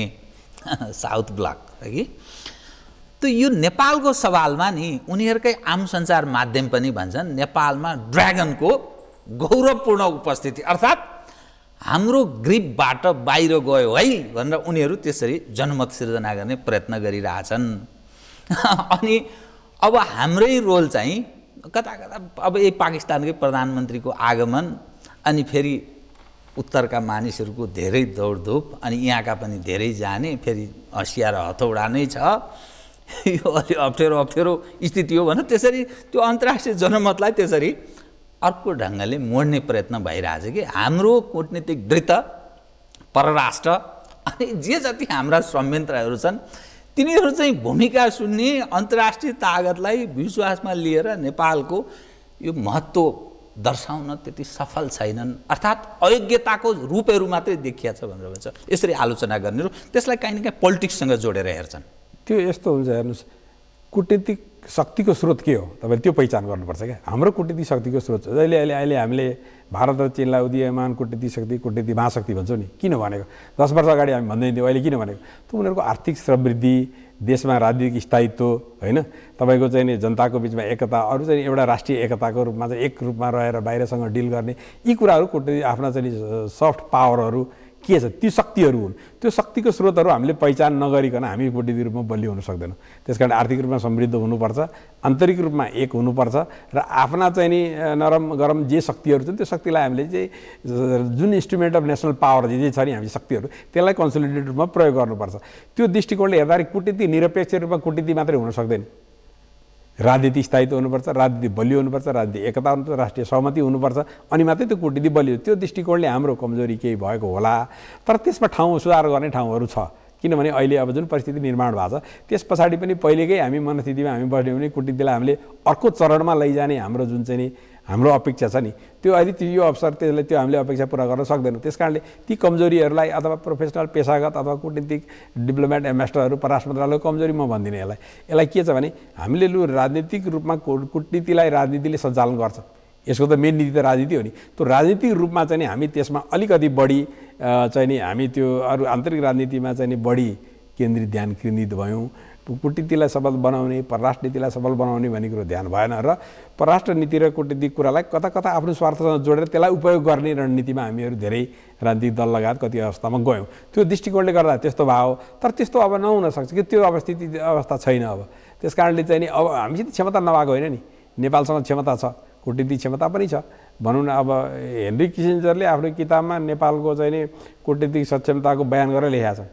साउथ ब्लक है कि त यो नेपालको सवालमा नि उनीहरूकै आम सञ्चार माध्यम पनि भन्छन् नेपालमा ड्रागनको गौरवपूर्ण उपस्थिति, अर्थात् हाम्रो ग्रिपबाट बाहिर गयो है भनेर उनीहरू त्यसरी जनमत सिर्जना गर्ने प्रयत्न गरिरहेछन्। अनि अब हाम्रै रोल चाहिँ कता कता अब यही पाकिस्तानकै प्रधानमन्त्रीको आगमन अनि फेरि उत्तरका मानिसहरूको धेरै दौडधुप अनि यहाँका पनि धेरै जाने, फेरि हँसिया र हथौडा नै छ, यो अलि अप्ठ्यारो स्थिति हो भनेर त्यसरी त्यो अन्तर्राष्ट्रिय जनमतलाई त्यसरी अर्को ढङ्गले मोड्ने प्रयत्न भइरहेछ कि हाम्रो कूटनीतिक वृत्त परराष्ट्र अनि जे जति हाम्रा संयन्त्रहरू छन् तिनीहरू चाहिँ भूमिका सुन्ने अन्तर्राष्ट्रिय तागतलाई विश्वासमा लिएर नेपालको यो महत्त्व दर्शाउन त्यति सफल छैनन्, अर्थात् अयोग्यताको रूपहरू मात्रै देखिया छ भनेर भन्छ। यसरी आलोचना गर्नेहरू त्यसलाई काहीँ न काहीँ पोलिटिक्ससँग जोडेर हेर्छन्। त्यो यस्तो हुन्छ, हेर्नुहोस् कूटनीतिक शक्तिको स्रोत के हो तपाईँले त्यो पहिचान गर्नुपर्छ क्या। हाम्रो कूटनीतिक शक्तिको स्रोत छ अहिले हामीले भारत र चीनलाई उदीयमान कूटनीतिक शक्ति कूटनीतिक महाशक्ति भन्छौँ नि। किन भनेको 10 वर्ष अगाडि हामी भन्दै थियौँ, अहिले किन भनेको त उनीहरूको आर्थिक समृद्धि, देशमा राजनीतिक स्थायित्व, होइन तपाईँको चाहिँ नि जनताको बिचमा एकता, अरू चाहिँ एउटा राष्ट्रिय एकताको रूपमा चाहिँ एक रूपमा रहेर बाहिरसँग डिल गर्ने यी कुराहरू कूटनीतिक आफ्ना चाहिँ सफ्ट पावरहरू के छ ती शक्तिहरू हुन्। त्यो शक्तिको स्रोतहरू हामीले पहिचान नगरिकन हामी कूटनीतिक रूपमा बलियो हुन सक्दैनौँ। त्यसकारण आर्थिक रूपमा समृद्ध हुनुपर्छ, आन्तरिक रूपमा एक हुनुपर्छ र आफ्ना चाहिँ नि नरम गरम जे शक्तिहरू छन् त्यो शक्तिलाई हामीले चाहिँ जुन इन्स्ट्रुमेन्ट अफ नेसनल पावर जे छ नि हामी शक्तिहरू त्यसलाई कन्सोलिडेटेड रूपमा प्रयोग गर्नुपर्छ। त्यो दृष्टिकोणले हेर्दाखेरि कूटनीति निरपेक्ष रूपमा कूटनीति मात्रै हुन सक्दैन, राजनीति स्थायित्व हुनुपर्छ, राजनीति बलियो हुनुपर्छ, राजनीति एकता हुनुपर्छ, राष्ट्रिय सहमति हुनुपर्छ, अनि मात्रै त्यो कूटनीति बलियो। त्यो दृष्टिकोणले हाम्रो कमजोरी केही भएको होला, तर त्यसमा सुधार गर्ने ठाउँहरू छ। किनभने अहिले अब जुन परिस्थिति निर्माण भएको छ त्यस पछाडि पनि पहिलेकै हामी मनस्थितिमा हामी बस्ने भने कूटनीतिलाई हामीले अर्को चरणमा लैजाने हाम्रो जुन चाहिँ नि हाम्रो अपेक्षा छ नि त्यो अहिले यो अवसर त्यसले त्यो हामीले अपेक्षा पुरा गर्न सक्दैनौँ। त्यस कारणले ती कमजोरीहरूलाई अथवा प्रोफेसनल पेसागत अथवा कूटनीतिक डिप्लोमेट एम्बेसडरहरू परराष्ट्र मन्त्रालयको कमजोरी म भन्दिनँ। यसलाई के छ भने हामीले राजनीतिक रूपमा कूटनीतिलाई राजनीतिले सञ्चालन गर्छ, यसको त मेन नीति त राजनीति हो नि। त्यो राजनीतिक रूपमा चाहिँ नि हामी त्यसमा अलिकति बढी चाहिँ नि हामी त्यो अरू आन्तरिक राजनीतिमा चाहिँ नि बढी ध्यान केन्द्रित भयौँ, कूटनीतिलाई सबल बनाउने, परराष्ट्र नीतिलाई सबल बनाउने भन्ने कुरो ध्यान भएन र परराष्ट्र नीति र कूटनीतिक कुरालाई कता कता आफ्नो स्वार्थसँग जोडेर त्यसलाई उपयोग गर्ने रणनीतिमा हामीहरू धेरै राजनीतिक दल लगायत कति अवस्थामा गयौँ। त्यो दृष्टिकोणले गर्दा त्यस्तो भयो। तर त्यस्तो अब नहुन सक्छ कि त्यो अवस्था छैन अब। त्यस कारणले चाहिँ नि अब हामीसित क्षमता नभएको होइन नि, नेपालसँग क्षमता छ, कूटनीतिक क्षमता पनि छ। भनौँ न अब हेनरी किसिन्जरले आफ्नो किताबमा नेपालको चाहिँ नि कूटनीतिक सक्षमताको बयान गरेर लेखेका छन्।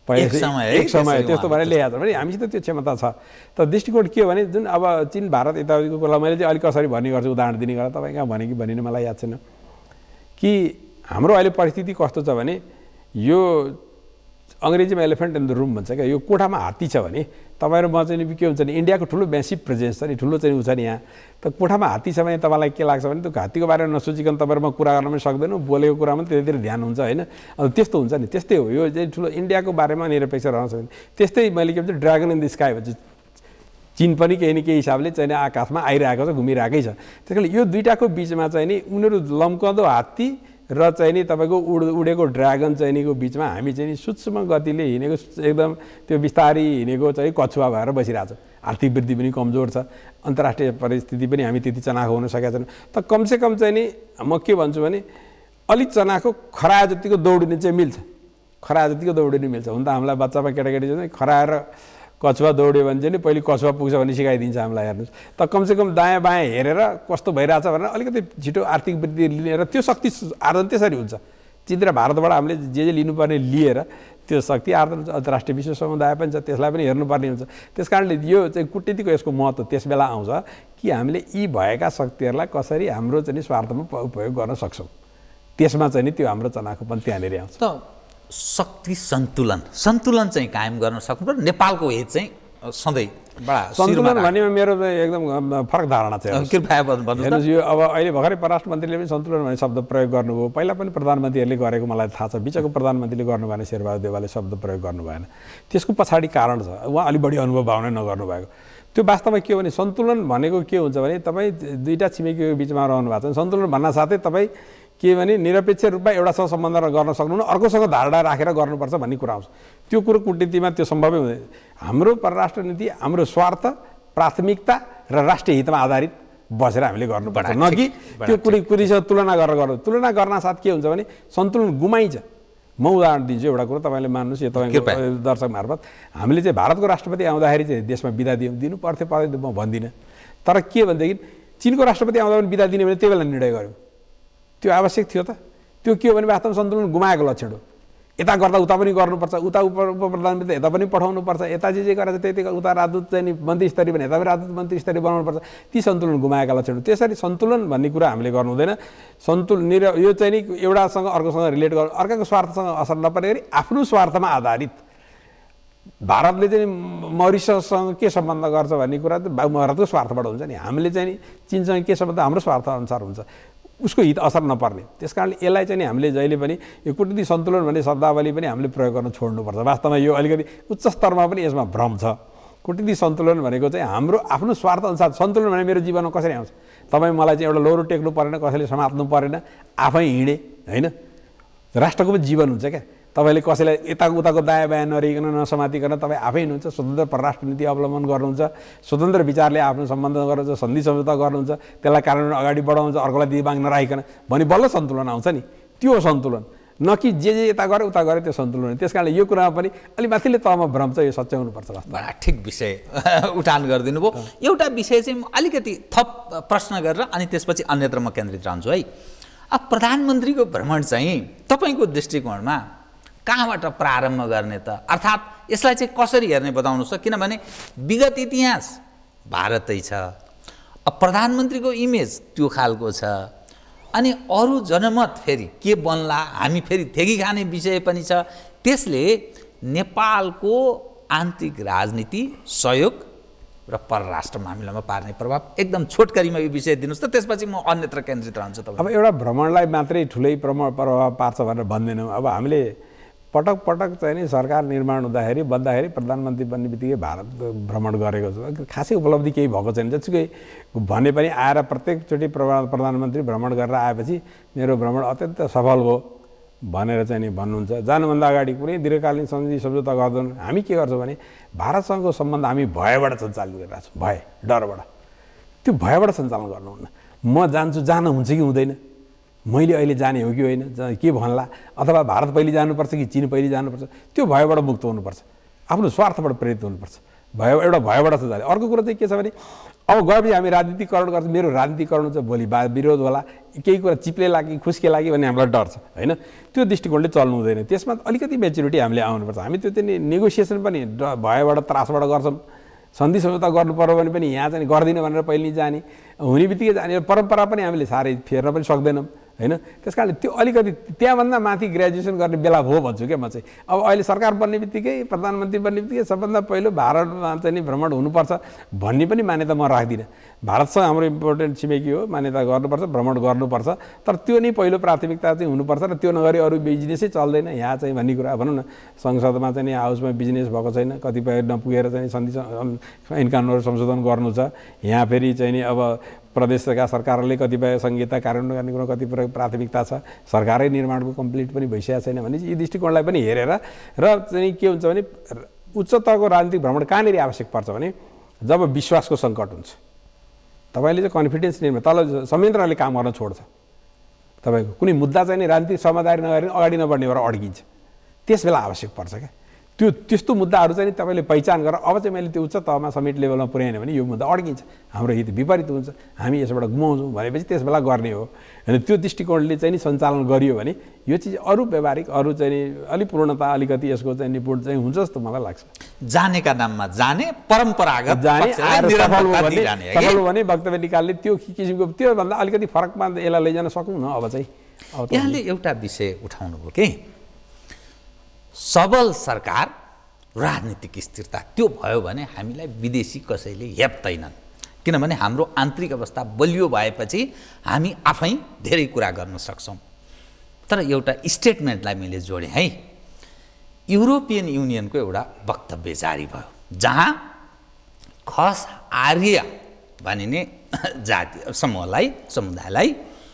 एक समय त्यस्तो भनेर लेखेको छ भने हामीसित त्यो क्षमता छ। तर दृष्टिकोण के हो भने जुन अब चीन भारत यताउतिको कुरा मैले चाहिँ अलिक कसरी भन्ने गर्छु उदाहरण दिने गर्दा तपाईँ कहाँ भने कि भनिनु मलाई याद छैन कि हाम्रो अहिले परिस्थिति कस्तो छ भने यो अङ्ग्रेजीमा एलिफेन्ट इन द रुम भन्छ क्या, यो कोठामा हात्ती छ भने तपाईँहरू म चाहिँ के हुन्छ नि इन्डियाको ठुलो म्यासिभ प्रेजेन्स छ नि, ठुलो चाहिँ उ छ नि यहाँ। त कोठामा हात्ती छ भने तपाईँलाई के लाग्छ भने त्यो हात्तीको बारेमा नसोचिकन तपाईँहरूमा कुरा गर्न पनि सक्दैन, बोलेको कुरामा त्यतिर ध्यान हुन्छ होइन। अन्त त्यस्तो हुन्छ नि, त्यस्तै हो यो चाहिँ ठुलो इन्डियाको बारेमा निरपेक्ष रहन सक्दैन। त्यस्तै मैले के भन्छ ड्रागन इन द स्काई भन्छ, चीन पनि केही न केही हिसाबले चाहिँ आकाशमा आइरहेको छ, घुमिरहेकै छ। त्यस कारण यो दुईटाको बिचमा चाहिँ नि उनीहरू लम्कँदो हात्ती र चाहिँ नि तपाईँको उडेको ड्रागन चाहिँ निको बिचमा हामी चाहिँ नि सूक्ष्म गतिले हिँडेको एकदम त्यो बिस्तारी हिँडेको चाहिँ कछुवा भएर बसिरहेको छ। आर्थिक वृद्धि पनि कमजोर छ, अन्तर्राष्ट्रिय परिस्थिति पनि हामी त्यति चनाखो हुन सकेका छैनौँ। त कमसेकम चाहिँ नि म के भन्छु भने अलिक चनाखो खरायो जतिको दौडिने चाहिँ मिल्छ, खरायो जतिको दौडिने मिल्छ। हुन त हामीलाई बच्चामा केटाकेटी चाहिँ खराएर कछुवा दौड्यो भने चाहिँ नि पहिले कछुवा पुग्छ भन्ने सिकाइदिन्छ हामीलाई। हेर्नुहोस् त कमसेकम दायाँ बायाँ हेरेर कस्तो भइरहेछ भनेर अलिकति छिटो आर्थिक वृद्धि लिएर त्यो शक्ति आर्जन त्यसरी हुन्छ। चीन र भारतबाट हामीले जे लिनुपर्ने लिएर त्यो शक्ति आर्जन अन्तर्राष्ट्रिय विश्व समुदाय पनि छ, त्यसलाई पनि हेर्नुपर्ने हुन्छ। त्यस कारणले यो चाहिँ कूटनीतिको यसको महत्त्व त्यस बेला आउँछ कि हामीले यी भएका शक्तिहरूलाई कसरी हाम्रो चाहिँ स्वार्थमा उपयोग गर्न सक्छौँ। त्यसमा चाहिँ नि त्यो हाम्रो चनाखोपन त्यहाँनिर आउँछ। शक्ति सन्तुलन चाहिँ कायम गर्न सक्नुपर्छ। नेपालको हेत चाहिँ सधैँ बडा सन्तुलन भन्नेमा मेरो एकदम फरक धारणा छ। कृपया भन्नुहोस्। हेर्नुहोस् यो अब अहिले भर्खरै परराष्ट्र मन्त्रीले पनि सन्तुलन भन्ने शब्द प्रयोग गर्नुभयो, पहिला पनि प्रधानमन्त्रीहरूले गरेको मलाई थाहा छ, बिचको प्रधानमन्त्रीले गर्नु भएन, शेरबहादुर देवालले शब्द प्रयोग गर्नु भएन। त्यसको पछाडि कारण छ, उहाँ अलिक बढी अनुभव भावना नगर्नु भएको। त्यो वास्तवमा के हो भने सन्तुलन भनेको के हुन्छ भने तपाईँ दुईवटा छिमेकीको बिचमा रहनु भएको छ, सन्तुलन भन्न साथै तपाईँ के भने निरपेक्ष रूपमा एउटासँग सम्बन्ध गर्न सक्नुहुन्न, अर्कोसँग धारणा राखेर गर्नुपर्छ भन्ने कुरा आउँछ। त्यो कुरो कूटनीतिमा त्यो सम्भवै हुँदैन। हाम्रो परराष्ट्र नीति हाम्रो स्वार्थ, प्राथमिकता र राष्ट्रिय हितमा आधारित बसेर हामीले गर्नुपर्छ, न कि त्यो कुरीसँग तुलना गरेर गर्नु। तुलना गर्न साथ के हुन्छ भने सन्तुलन गुमाइन्छ। म उदाहरण दिन्छु एउटा कुरो, तपाईँले मान्नुहोस्, यो तपाईँको दर्शक मार्फत हामीले चाहिँ भारतको राष्ट्रपति आउँदाखेरि चाहिँ देशमा बिदा दिनु पर्थ्यो पर्दैन म भन्दिनँ। तर के भनेदेखि चीनको राष्ट्रपति आउँदा पनि बिदा दिने भने त्यही बेला निर्णय गर्यो, त्यो आवश्यक थियो त। त्यो के हो भने वास्तवमा सन्तुलन गुमाएको लक्षण हो। यता गर्दा उता पनि गर्नुपर्छ, उता उप प्रधानमन्त्री यता पनि पठाउनुपर्छ, यता जे गरेछ त्यति उता राजदूत चाहिँ नि मन्त्री स्तरीय भने यता पनि राजदूत मन्त्री स्तरीय बनाउनुपर्छ। ती सन्तुलन गुमाएका लक्षण हो। त्यसरी सन्तुलन भन्ने कुरा हामीले गर्नु हुँदैन। सन्तुलन यो चाहिँ नि एउटासँग अर्कोसँग रिलेट गर्नु, अर्काको स्वार्थसँग असर नपर्ने गरी आफ्नो स्वार्थमा आधारित। भारतले चाहिँ मरिसससँग के सम्बन्ध गर्छ भन्ने कुरा त भारतको स्वार्थबाट हुन्छ नि, हामीले चाहिँ नि चीनसँग के सम्बन्ध हाम्रो स्वार्थअनुसार हुन्छ, उसको हित असर नपर्ने। त्यस कारणले यसलाई चाहिँ हामीले जहिले पनि यो कूटनीतिक सन्तुलन भन्ने शब्दावली पनि हामीले प्रयोग गर्न छोड्नुपर्छ। वास्तवमा यो अलिकति उच्च स्तरमा पनि यसमा भ्रम छ। कूटनीतिक सन्तुलन भनेको चाहिँ हाम्रो आफ्नो स्वार्थअनुसार सन्तुलन भने मेरो जीवनमा कसरी आउँछ, तपाईँ मलाई चाहिँ एउटा लौरो टेक्नु परेन, कसैले समात्नु परेन, आफै हिँडे होइन। राष्ट्रको पनि जीवन हुन्छ क्या, तपाईँले कसैलाई यताउताको दायाँ बायाँ नरिकन नसमातिकन तपाईँ आफै हुनुहुन्छ, स्वतन्त्र परराष्ट्र नीति अवलम्बन गर्नुहुन्छ, स्वतन्त्र विचारले आफ्नो सम्बन्ध गर्नुहुन्छ, सन्धि सम्झौता गर्नुहुन्छ, त्यसलाई कानुन अगाडि बढाउनुहुन्छ, अर्कोलाई दिबाङ नराखिकन भने बल्ल सन्तुलन आउँछ नि। त्यो हो सन्तुलन, न कि जे यता गरे उता गरे त्यो सन्तुलन। त्यस कारणले यो कुरामा पनि अलि माथिल्लो तहमा भ्रम छ, यो सच्याउनुपर्छ। बडा ठिक विषय उठान गरिदिनु भयो। एउटा विषय चाहिँ अलिकति थप प्रश्न गरेर अनि त्यसपछि अन्यत्र म केन्द्रित रहन्छु है। अब प्रधानमन्त्रीको भ्रमण चाहिँ तपाईँको दृष्टिकोणमा कहाँबाट प्रारम्भ गर्ने त, अर्थात् यसलाई चाहिँ कसरी हेर्ने बताउनुहोस् त। किनभने विगत इतिहास भारतै छ, अब प्रधानमन्त्रीको इमेज त्यो खालको छ, अनि अरू जनमत फेरि के बन्ला, हामी फेरि थेगी खाने विषय पनि छ। त्यसले नेपालको आन्तरिक राजनीति, सहयोग र परराष्ट्र मामिलामा पार्ने प्रभाव एकदम छोटकरीमा यो विषय दिनुहोस् त, त्यसपछि म अन्यत्र केन्द्रित रहन्छु। अब एउटा भ्रमणलाई मात्रै ठुलै प्रभाव पार्छ भनेर भन्दैनौँ। अब हामीले पटक पटक चाहिँ नि सरकार निर्माण हुँदाखेरि बन्दाखेरि प्रधानमन्त्री बन्ने बित्तिकै भारत भ्रमण गरेको छ, खासै उपलब्धि केही भएको छैन। जतिसुकै भने पनि आएर प्रत्येकचोटि प्रधानमन्त्री भ्रमण गरेर आएपछि मेरो भ्रमण अत्यन्त सफल भयो भनेर चाहिँ नि भन्नुहुन्छ। जानुभन्दा अगाडि कुनै दीर्घकालीन सन्धि सम्झौता गर्दैनौँ। हामी के गर्छौँ भने भारतसँगको सम्बन्ध हामी भयबाट सञ्चालन गरिरहेको छौँ, भय डरबाट। त्यो भयबाट सञ्चालन गर्नुहुन्न। म जान्छु, जानु हुन्छ कि हुँदैन, मैले अहिले जाने हो कि होइन, के भन्ला, अथवा भारत पहिले जानुपर्छ कि चीन पहिले जानुपर्छ, त्यो भयबाट मुक्त हुनुपर्छ, आफ्नो स्वार्थबाट प्रेरित हुनुपर्छ। एउटा भयबाट सञ्चालन। अर्को कुरो चाहिँ के छ भने अब गएपछि हामी राजनीतिकरण गर्छौँ, मेरो राजनीतिकरण चाहिँ भोलि विरोध होला, केही कुरा चिप्लेला कि खुस्केला कि भन्ने हामीलाई डर छ होइन। त्यो दृष्टिकोणले चल्नु हुँदैन। त्यसमा अलिकति मेच्युरिटी हामीले आउनुपर्छ। हामी त्यो चाहिँ नेगोसिएसन पनि भयबाट त्रासबाट गर्छौँ। सन्धि सम्झौता गर्नु पर्यो भने पनि यहाँ चाहिँ गर्दिनँ भनेर पहिले जाने, हुने बित्तिकै जाने परम्परा पनि हामीले साह्रै फेर्न पनि सक्दैनौँ होइन। त्यस कारणले त्यो अलिकति त्यहाँभन्दा माथि ग्रेजुएसन गर्ने बेला हो भन्छु क्या म चाहिँ। अब अहिले सरकार बन्ने बित्तिकै, प्रधानमन्त्री बन्ने बित्तिकै सबभन्दा पहिलो भारतमा चाहिँ नि भ्रमण हुनुपर्छ भन्ने पनि मान्यता म राख्दिनँ। भारतसँग हाम्रो इम्पोर्टेन्ट छिमेकी हो, मान्यता गर्नुपर्छ, भ्रमण गर्नुपर्छ, तर त्यो नै पहिलो प्राथमिकता चाहिँ हुनुपर्छ र त्यो नगरी अरू बिजनेसै चल्दैन यहाँ चाहिँ भन्ने कुरा भनौँ न। संसदमा चाहिँ हाउसमा बिजनेस भएको छैन, कतिपय नपुगेर चाहिँ सन्धि ऐन कानुनहरू संशोधन गर्नु छ। यहाँ फेरि चाहिँ नि अब प्रदेशका सरकारले कतिपय संहिता कार्यान्वयन गर्ने कुरो कतिपय प्राथमिकता छ, सरकारै निर्माणको कम्प्लिट पनि भइसकेको छैन भने यी दृष्टिकोणलाई पनि हेरेर र चाहिँ के हुन्छ भने उच्च तहको राजनीतिक भ्रमण कहाँनिर आवश्यक पर्छ भने जब विश्वासको सङ्कट हुन्छ, तपाईँले चाहिँ कन्फिडेन्स निर्माण तल संयन्त्रले काम गर्न छोड्छ, तपाईँको कुनै मुद्दा चाहिँ नि राजनीतिक समझदारी नगरी अगाडि नबढ्ने भएर अड्किन्छ, त्यस बेला आवश्यक पर्छ क्या। त्यस्तो मुद्दाहरू चाहिँ तपाईँले पहिचान गरेर अब चाहिँ मैले त्यो उच्च तहमा समिट लेभलमा पुर्याएन भने यो मुद्दा अड्किन्छ, हाम्रो हित विपरीत हुन्छ, हामी यसबाट गुमाउँछौँ भनेपछि त्यस बेला गर्ने हो होइन। त्यो दृष्टिकोणले चाहिँ नि सञ्चालन गरियो भने यो चिज अरू व्यावहारिक अरू चाहिँ नि अलिक पूर्णता अलिकति यसको चाहिँ निपुण चाहिँ हुन्छ जस्तो मलाई लाग्छ। जानेका नाममा जाने, परम्परागत जाने सफल हो भने वक्तव्य निकाल्ने त्यो किसिमको त्योभन्दा अलिकति फरकमा यसलाई लैजान सकौँ न। अब चाहिँ यहाँले एउटा विषय उठाउनु भयो कि सबल सरकार, राजनीतिक स्थिरता, त्यो भयो भने हामीलाई विदेशी कसैले हेप्दैनन्, किनभने हाम्रो आन्तरिक अवस्था बलियो भएपछि हामी आफै धेरै कुरा गर्न सक्छौँ। तर एउटा स्टेटमेन्टलाई मैले जोडेँ है, युरोपियन युनियनको एउटा वक्तव्य जारी भयो जहाँ खस आर्य भनिने जाति समूहलाई, समुदायलाई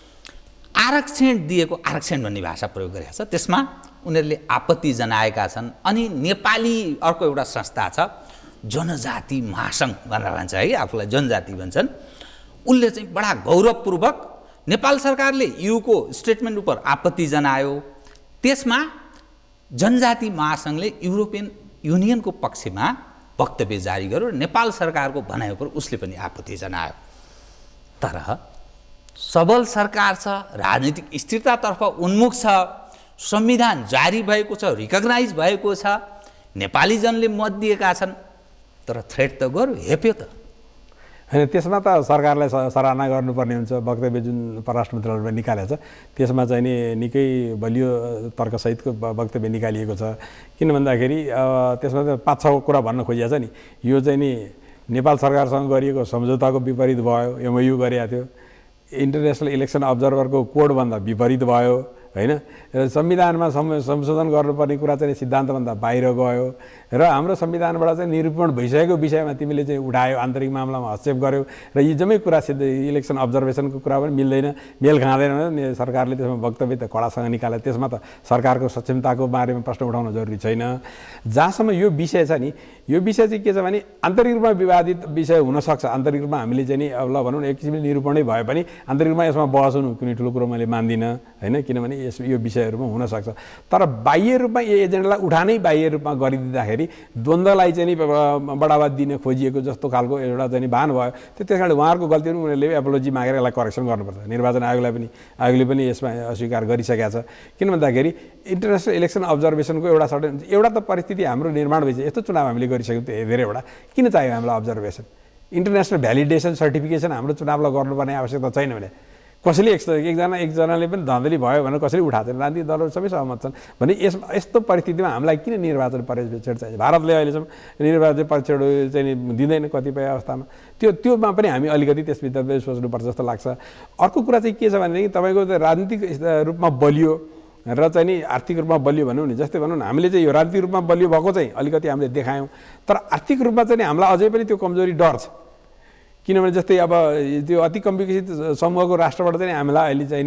आरक्षण दिएको, आरक्षण भन्ने भाषा प्रयोग गरेको छ, त्यसमा उनीहरूले आपत्ति जनाएका छन्। अनि नेपाली अर्को एउटा संस्था छ जनजाति महासङ्घ भनेर भन्छ है, आफूलाई जनजाति भन्छन्, उसले चाहिँ बडा गौरवपूर्वक नेपाल सरकारले युको स्टेटमेन्ट उपर आपत्ति जनायो। त्यसमा जनजाति महासङ्घले युरोपियन युनियनको पक्षमा वक्तव्य जारी गर्यो र नेपाल सरकारको भनाइ उपर उसले पनि आपत्ति जनायो। तर सबल सरकार छ, राजनीतिक स्थिरतातर्फ उन्मुख छ, संविधान जारी भएको छ, रिकग्नाइज भएको छ, नेपाली जनले मत दिएका छन्, तर थ्रेट त गर्यो, हेप्यो त होइन। त्यसमा त सरकारलाई सराहना गर्नुपर्ने हुन्छ। वक्तव्य जुन परराष्ट्र मन्त्रालयले निकालेको छ त्यसमा चाहिँ नि निकै बलियो तर्कसहितको वक्तव्य निकालिएको छ। किन भन्दाखेरि त्यसमा त 5-6 कुरा भन्न खोजिएको छ नि। यो चाहिँ नि नेपाल सरकारसँग गरिएको सम्झौताको विपरीत भयो, एमओयू गरेको थियो, इन्टरनेसनल इलेक्सन अब्जर्भरको कोडभन्दा विपरीत भयो होइन, संविधानमा संशोधन गर्नुपर्ने कुरा चाहिँ सिद्धान्तभन्दा बाहिर गयो र हाम्रो संविधानबाट चाहिँ निरूपण भइसकेको विषयमा तिमीले चाहिँ उठायो, आन्तरिक मामलामा हस्तक्षेप गर्यो र यी जम्मै कुरा सिद्ध इलेक्सन अब्जर्भेसनको कुरा पनि मिल्दैन, मेल खाँदैन भने सरकारले त्यसमा वक्तव्य त कडासँग निकाले। त्यसमा त सरकारको सक्षमताको बारेमा प्रश्न उठाउन जरुरी छैन। जहाँसम्म यो विषय छ नि, यो विषय चाहिँ के छ भने आन्तरिक रूपमा विवादित विषय हुनसक्छ। आन्तरिक रूपमा हामीले चाहिँ नि अब ल भनौँ न एक किसिमले निरूपणै भए पनि आन्तरिक रूपमा यसमा बहस हुनु कुनै ठुलो कुरो मैले मान्दिनँ होइन, किनभने यो विषयहरूमा हुनसक्छ। तर बाह्य रूपमा यो एजेन्डालाई उठानै बाह्य रूपमा गरिदिँदाखेरि द्वन्द्वलाई चाहिँ नि बढावा दिन खोजिएको जस्तो खालको एउटा चाहिँ भान भयो। त्यस कारणले उहाँहरूको गल्तीहरू उनीहरूले एपोलोजी मागेर यसलाई करेक्सन गर्नुपर्छ। निर्वाचन आयोगले पनि यसमा अस्वीकार गरिसकेको छ। किन भन्दाखेरि इन्टरनेसनल इलेक्सन अब्जर्भेसनको एउटा त परिस्थिति हाम्रो निर्माण भइसक्यो। यस्तो चुनाव हामीले गरिसक्यौँ धेरैवटा, किन चाहियो हामीलाई अब्जर्भेसन? इन्टरनेसनल भ्यालिडेसन सर्टिफिकेसन हाम्रो चुनावलाई गर्नुपर्ने आवश्यकता छैन भने कसैले एकजनाले पनि धाँधली भयो भनेर कसैले उठाएको छैन, राजनीतिक दलहरू सबै सहमत छन् भने यस्तो परिस्थितिमा हामीलाई किन निर्वाचन पर्यवेक्षण चाहिन्छ? भारतले अहिलेसम्म निर्वाचन परीक्षणहरू चाहिँ दिँदैन कतिपय अवस्थामा। त्योमा पनि हामी अलिकति त्यसभित्र सोच्नुपर्छ जस्तो लाग्छ। अर्को कुरा चाहिँ के छ भनेदेखि तपाईँको राजनीतिक रूपमा बलियो र चाहिँ नि आर्थिक रूपमा बलियो भनौँ नि, जस्तै भनौँ न हामीले चाहिँ यो राजनीतिक रूपमा बलियो भएको चाहिँ अलिकति हामीले देखायौँ, तर आर्थिक रूपमा चाहिँ हामीलाई अझै पनि त्यो कमजोरी डर छ। किनभने जस्तै अब त्यो अति कम विकसित समूहको राष्ट्रबाट चाहिँ हामीलाई अहिले चाहिँ नि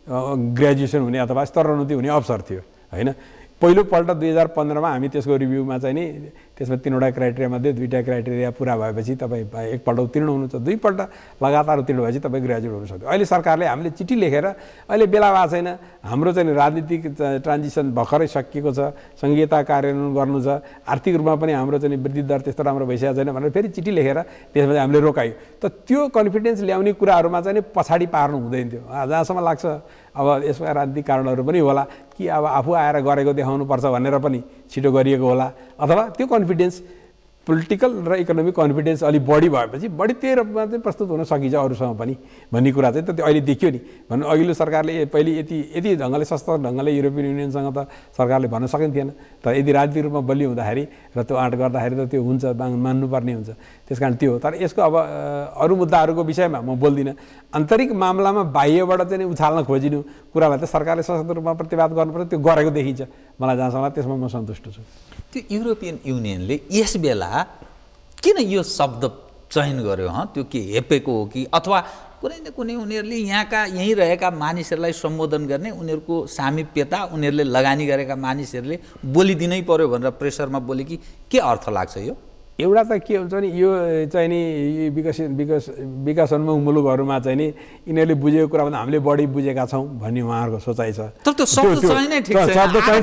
ग्रेजुएसन हुने अथवा स्तरोन्नति हुने अवसर थियो हैन। पहिलोपल्ट 2015 मा हामी त्यसको रिभ्यूमा चाहिँ नि त्यसमा 3वटा क्राइटेरिया मध्ये 2टा क्राइटेरिया पुरा भएपछि तपाईँ एकपल्ट उत्तीर्ण हुनुहुन्छ, 2पल्ट लगातार उत्तीर्ण भएपछि तपाईँ ग्रेजुएट हुन सक्यो। अहिले सरकारले हामीले चिठी लेखेर अहिले बेला भएको छैन, हाम्रो चाहिँ राजनीतिक ट्रान्जिसन भर्खरै सकिएको छ, संहिता कार्यान्वयन गर्नु छ, आर्थिक रूपमा पनि हाम्रो चाहिँ वृद्धि दर त्यस्तो राम्रो भइसकेको छैन भनेर फेरि चिठी लेखेर त्यसमा हामीले रोकायो। त त्यो कन्फिडेन्स ल्याउने कुराहरूमा चाहिँ नि पछाडि पार्नु हुँदैन थियो। जहाँसम्म लाग्छ अब यसमा राजनीतिक कारणहरू पनि होला कि अब आफू आएर गरेको देखाउनुपर्छ भनेर पनि छिटो गरिएको होला, अथवा त्यो कन्फिडेन्स पोलिटिकल र इकोनोमिक कन्फिडेन्स अलि बढी भएपछि बढी त्यही रूपमा चाहिँ प्रस्तुत हुन सकिन्छ अरूसँग पनि भन्ने कुरा चाहिँ त त्यो अहिले देखियो नि। भन्नु अघिल्लो सरकारले पहिले यति ढङ्गले सस्तो ढङ्गले युरोपियन युनियनसँग त सरकारले भन्न सकिन्थेन, तर यदि राजनीतिक रूपमा बलियो हुँदाखेरि र त्यो आँट गर्दाखेरि त त्यो हुन्छ, मान्नुपर्ने हुन्छ। त्यस कारण त्यो हो। तर यसको अब अरू मुद्दाहरूको विषयमा म बोल्दिनँ। आन्तरिक मामलामा बाह्यबाट चाहिँ उछाल्न खोजिनु कुरालाई त सरकारले सशक्त रूपमा प्रतिवाद गर्नुपर्छ, त्यो गरेको देखिन्छ मलाई जहाँसम्म, त्यसमा म सन्तुष्ट छु। त्यो युरोपियन युनियनले यस बेला किन यो शब्द चयन गर्यो? त्यो के हेपेको हो कि अथवा कुनै न कुनै उनीहरूले यहीँ रहेका मानिसहरूलाई सम्बोधन गर्ने, उनीहरूको सामिप्यता, उनीहरूले लगानी गरेका मानिसहरूले बोलिदिनै पर्यो भनेर प्रेसरमा बोले कि के अर्थ लाग्छ यो? एउटा त के हुन्छ नि, यो चाहिँ नि विकासोन्मुख मुलुकहरूमा चाहिँ नि यिनीहरूले बुझेको कुराभन्दा हामीले बढी बुझेका छौँ भन्ने उहाँहरूको सोचाइ छ। तर त्यो शब्द चाहिँ नै ठिक छैन,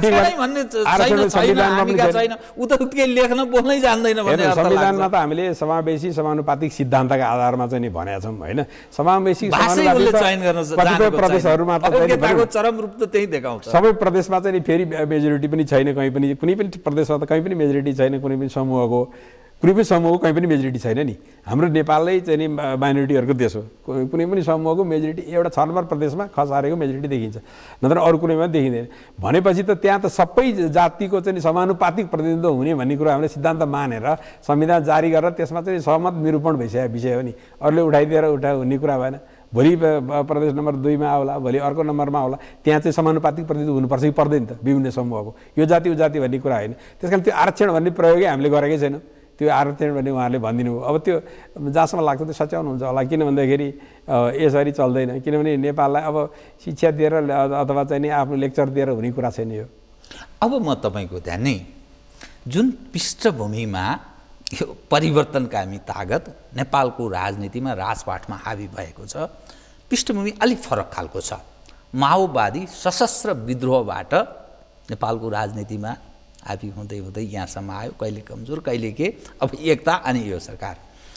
संविधानमा त हामीले समावेशी समानुपातिक सिद्धान्तका आधारमा चाहिँ नि भनेका छौँ हैन। समावेशी कतिपय प्रदेशहरूमा चरम रूप त त्यही देखाउँछ। सबै प्रदेशमा चाहिँ नि फेरि मेजोरिटी पनि छैन, कहीँ पनि कुनै पनि प्रदेशमा त कहीँ पनि मेजोरिटी छैन, कुनै पनि समूहको कहीँ पनि मेजोरिटी छैन नि। हाम्रो नेपालै चाहिँ नि माइनोरिटीहरूको देश हो, कुनै पनि समूहको मेजोरिटी एउटा 6 नम्बर प्रदेशमा खसारेको मेजोरिटी देखिन्छ, नत्र अरू कुनैमा देखिँदैन। भनेपछि त त्यहाँ त सबै जातिको चाहिँ नि समानुपातिक प्रतिनिधित्व हुने भन्ने कुरा हामीले सिद्धान्त मानेर संविधान जारी गरेर त्यसमा चाहिँ सहमत निरूपण भइसकेको विषय हो नि। अरूले उठाइदिएर हुने कुरा भएन। भोलि प्रदेश नम्बर 2 मा आउला, भोलि अर्को नम्बरमा आउला, त्यहाँ चाहिँ समानुपातिक प्रतिनिधित्व हुनुपर्छ कि पर्दैन त विभिन्न समूहको? यो जाति ऊ जाति भन्ने कुरा होइन। त्यस कारण त्यो आरक्षण भन्ने प्रयोगै हामीले गरेकै छैनौँ। त्यो आरक्षण भन्ने उहाँहरूले भनिदिनु हो। अब त्यो जहाँसम्म लाग्छ त्यो सच्याउनुहुन्छ होला, किन भन्दाखेरि यसरी चल्दैन। किनभने नेपाललाई अब शिक्षा दिएर अथवा चाहिँ नि आफ्नो लेक्चर दिएर हुने कुरा छैन यो। अब म तपाईँको ध्यान नै जुन पृष्ठभूमिमा यो परिवर्तनकामी तागत नेपालको राजनीतिमा राजपाटमा हावी भएको छ, पृष्ठभूमि अलिक फरक खालको छ। माओवादी सशस्त्र विद्रोहबाट नेपालको राजनीतिमा हावी हुँदै हुँदै यहाँसम्म आयो, कहिले कमजोर कहिले के, अब एकता अनि यो सरकार।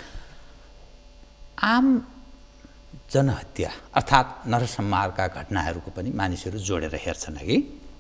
आम जनहत्या अर्थात् नरसंहारका घटनाहरूको पनि मानिसहरू जोडेर हेर्छन् कि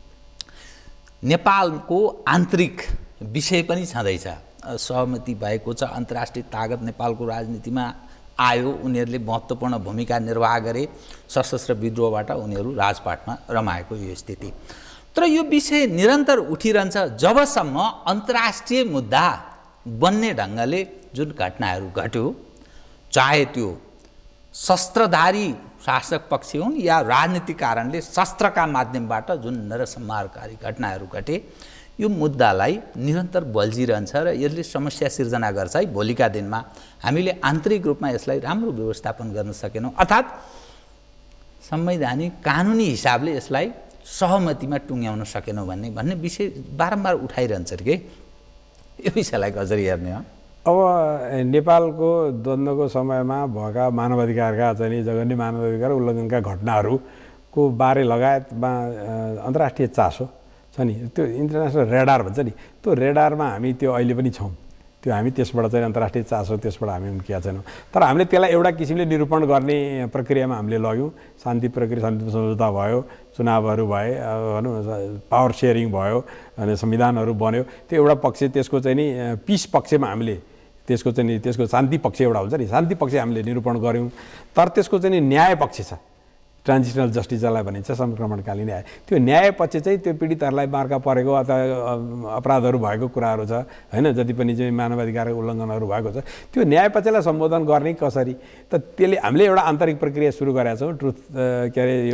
नेपालको आन्तरिक विषय पनि छँदैछ। सहमति भएको छ, अन्तर्राष्ट्रिय तागत नेपालको राजनीतिमा आयो, उनीहरूले महत्त्वपूर्ण भूमिका निर्वाह गरे, सशस्त्र विद्रोहबाट उनीहरू राजपाटमा रमाएको यो स्थिति। तर यो विषय निरन्तर उठिरहन्छ जबसम्म अन्तर्राष्ट्रिय मुद्दा बन्ने ढङ्गले जुन घटनाहरू घट्यो, चाहे त्यो शस्त्रधारी शासक पक्ष हुन् या राजनीतिक कारणले शस्त्रका माध्यमबाट जुन नरसंहारकारी घटनाहरू घटे, यो मुद्दालाई निरन्तर बल्झिरहन्छ र यसले समस्या सिर्जना गर्छ है। भोलिका दिनमा हामीले आन्तरिक रूपमा यसलाई राम्रो व्यवस्थापन गर्न सकेनौँ, अर्थात् संवैधानिक कानुनी हिसाबले यसलाई सहमतिमा टुङ्ग्याउन सकेनौँ भन्ने विषय बारम्बार उठाइरहन्छ कि यो विषयलाई कसरी हेर्ने हो? अब नेपालको द्वन्द्वको समयमा भएका मानवाधिकारका चाहिँ जघन्य मानवाधिकार उल्लङ्घनका घटनाहरूको बारे लगायतमा अन्तर्राष्ट्रिय चासो छ नि, त्यो इन्टरनेसनल रेडार भन्छ नि, त्यो रेडारमा हामी त्यो अहिले पनि छौँ। त्यो हामी त्यसबाट चाहिँ अन्तर्राष्ट्रिय चासो त्यसबाट हामी उम्किया छैनौँ। तर हामीले त्यसलाई एउटा किसिमले निरूपण गर्ने प्रक्रियामा हामीले लग्यौँ। शान्ति प्रक्रिया, शान्ति सम्झौता भयो, चुनावहरू भए, भनौँ पावर सेयरिङ भयो, अनि संविधानहरू बन्यो। त्यो एउटा पक्ष, त्यसको चाहिँ नि पिस पक्षमा हामीले त्यसको शान्ति पक्ष एउटा हुन्छ नि, शान्ति पक्ष हामीले निरूपण गऱ्यौँ। तर त्यसको चाहिँ नि न्याय पक्ष छ, ट्रान्जिसनल जस्टिस जसलाई भनिन्छ, संक्रमणकालीन न्याय। त्यो न्याय पक्ष चाहिँ त्यो पीडितहरूलाई मार्का परेको अथवा अपराधहरू भएको कुराहरू छ हैन, जति पनि चाहिँ मानवाधिकार उल्लङ्घनहरू भएको छ, त्यो न्याय पक्षलाई सम्बोधन गर्ने कसरी, त त्यसले हामीले एउटा आन्तरिक प्रक्रिया सुरु गरेका छौँ। ट्रुथ के अरे यो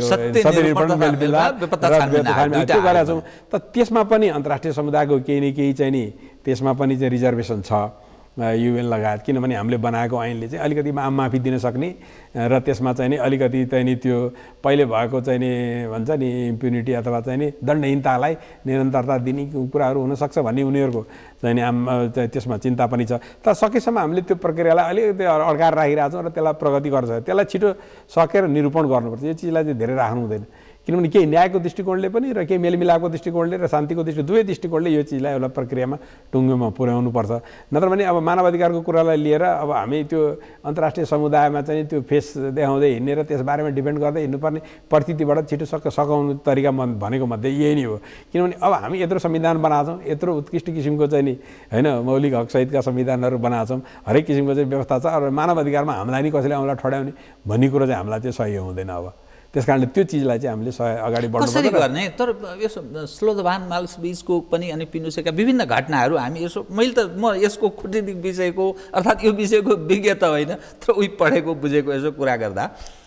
त्यो गरेका छौँ। त त्यसमा पनि अन्तर्राष्ट्रिय समुदायको केही न केही चाहिँ नि त्यसमा पनि चाहिँ रिजर्भेसन छ। युएन लगायत, किनभने हामीले बनाएको ऐनले चाहिँ अलिकति माफी दिन सक्ने र त्यसमा चाहिँ नि अलिकति चाहिँ नि त्यो पहिले भएको चाहिँ नि भन्छ नि इम्प्युनिटी अथवा चाहिँ नि दण्डहीनतालाई निरन्तरता दिने कुराहरू हुनसक्छ भन्ने उनीहरूको चाहिँ नि त्यसमा चिन्ता पनि छ। तर सकेसम्म हामीले त्यो प्रक्रियालाई अलिकति अड्काएर राखिरहेको छौँ र त्यसलाई प्रगति गर्न सक्छ, त्यसलाई छिटो सकेर निरूपण गर्नुपर्छ। यो चिजलाई चाहिँ धेरै राख्नु हुँदैन, किनभने केही न्यायको दृष्टिकोणले पनि र केही मेलमिलापको दृष्टिकोणले र शान्तिको दुवै दृष्टिकोणले यो चिजलाई एउटा प्रक्रियामा टुङ्गोमा पुर्याउनुपर्छ। नत्र भने अब मानव अधिकारको कुरालाई लिएर अब हामी त्यो अन्तर्राष्ट्रिय समुदायमा चाहिँ त्यो फेस देखाउँदै हिँड्ने र त्यसबारेमा डिपेन्ड गर्दै हिँड्नुपर्ने परिस्थितिबाट छिटो सघाउनु तरिका भनेको मध्ये यही नै हो। किनभने अब हामी यत्रो संविधान बनाएको छौँ, यत्रो उत्कृष्ट किसिमको चाहिँ नि होइन मौलिक हक सहितका संविधानहरू बनाएको छौँ, हरेक किसिमको चाहिँ व्यवस्था छ, र मानव अधिकारमा हामीलाई नि कसैले औँला ठड्याउने भन्ने कुरो चाहिँ हामीलाई चाहिँ सही हुँदैन। अब त्यस कारणले त्यो चिजलाई चाहिँ हामीले अगाडि बढ्नुपर्छ। कसरी गर्ने? तर यसो स्लोदभान माल्सबिजको पनि अनि पिनुसेका विभिन्न घटनाहरू हामी यसो म यसको खुट्टी विषयको अर्थात् यो विषयको विज्ञ त होइन, तर उही पढेको बुझेको यसो कुरा गर्दा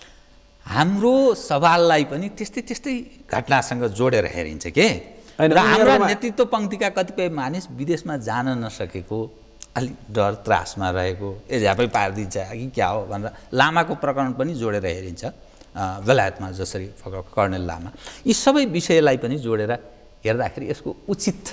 हाम्रो सवाललाई पनि त्यस्तै घटनासँग जोडेर हेरिन्छ के। र हाम्रा नेतृत्व पङ्क्तिका कतिपय मानिस विदेशमा जान नसकेको, अलिक डर त्रासमा रहेको, झ्यापै पारिदिन्छ कि क्या हो भनेर लामाको प्रकरण पनि जोडेर हेरिन्छ, बेलायतमा जसरी कर्णेल लामा। यी सबै विषयलाई पनि जोडेर हेर्दाखेरि यसको उचित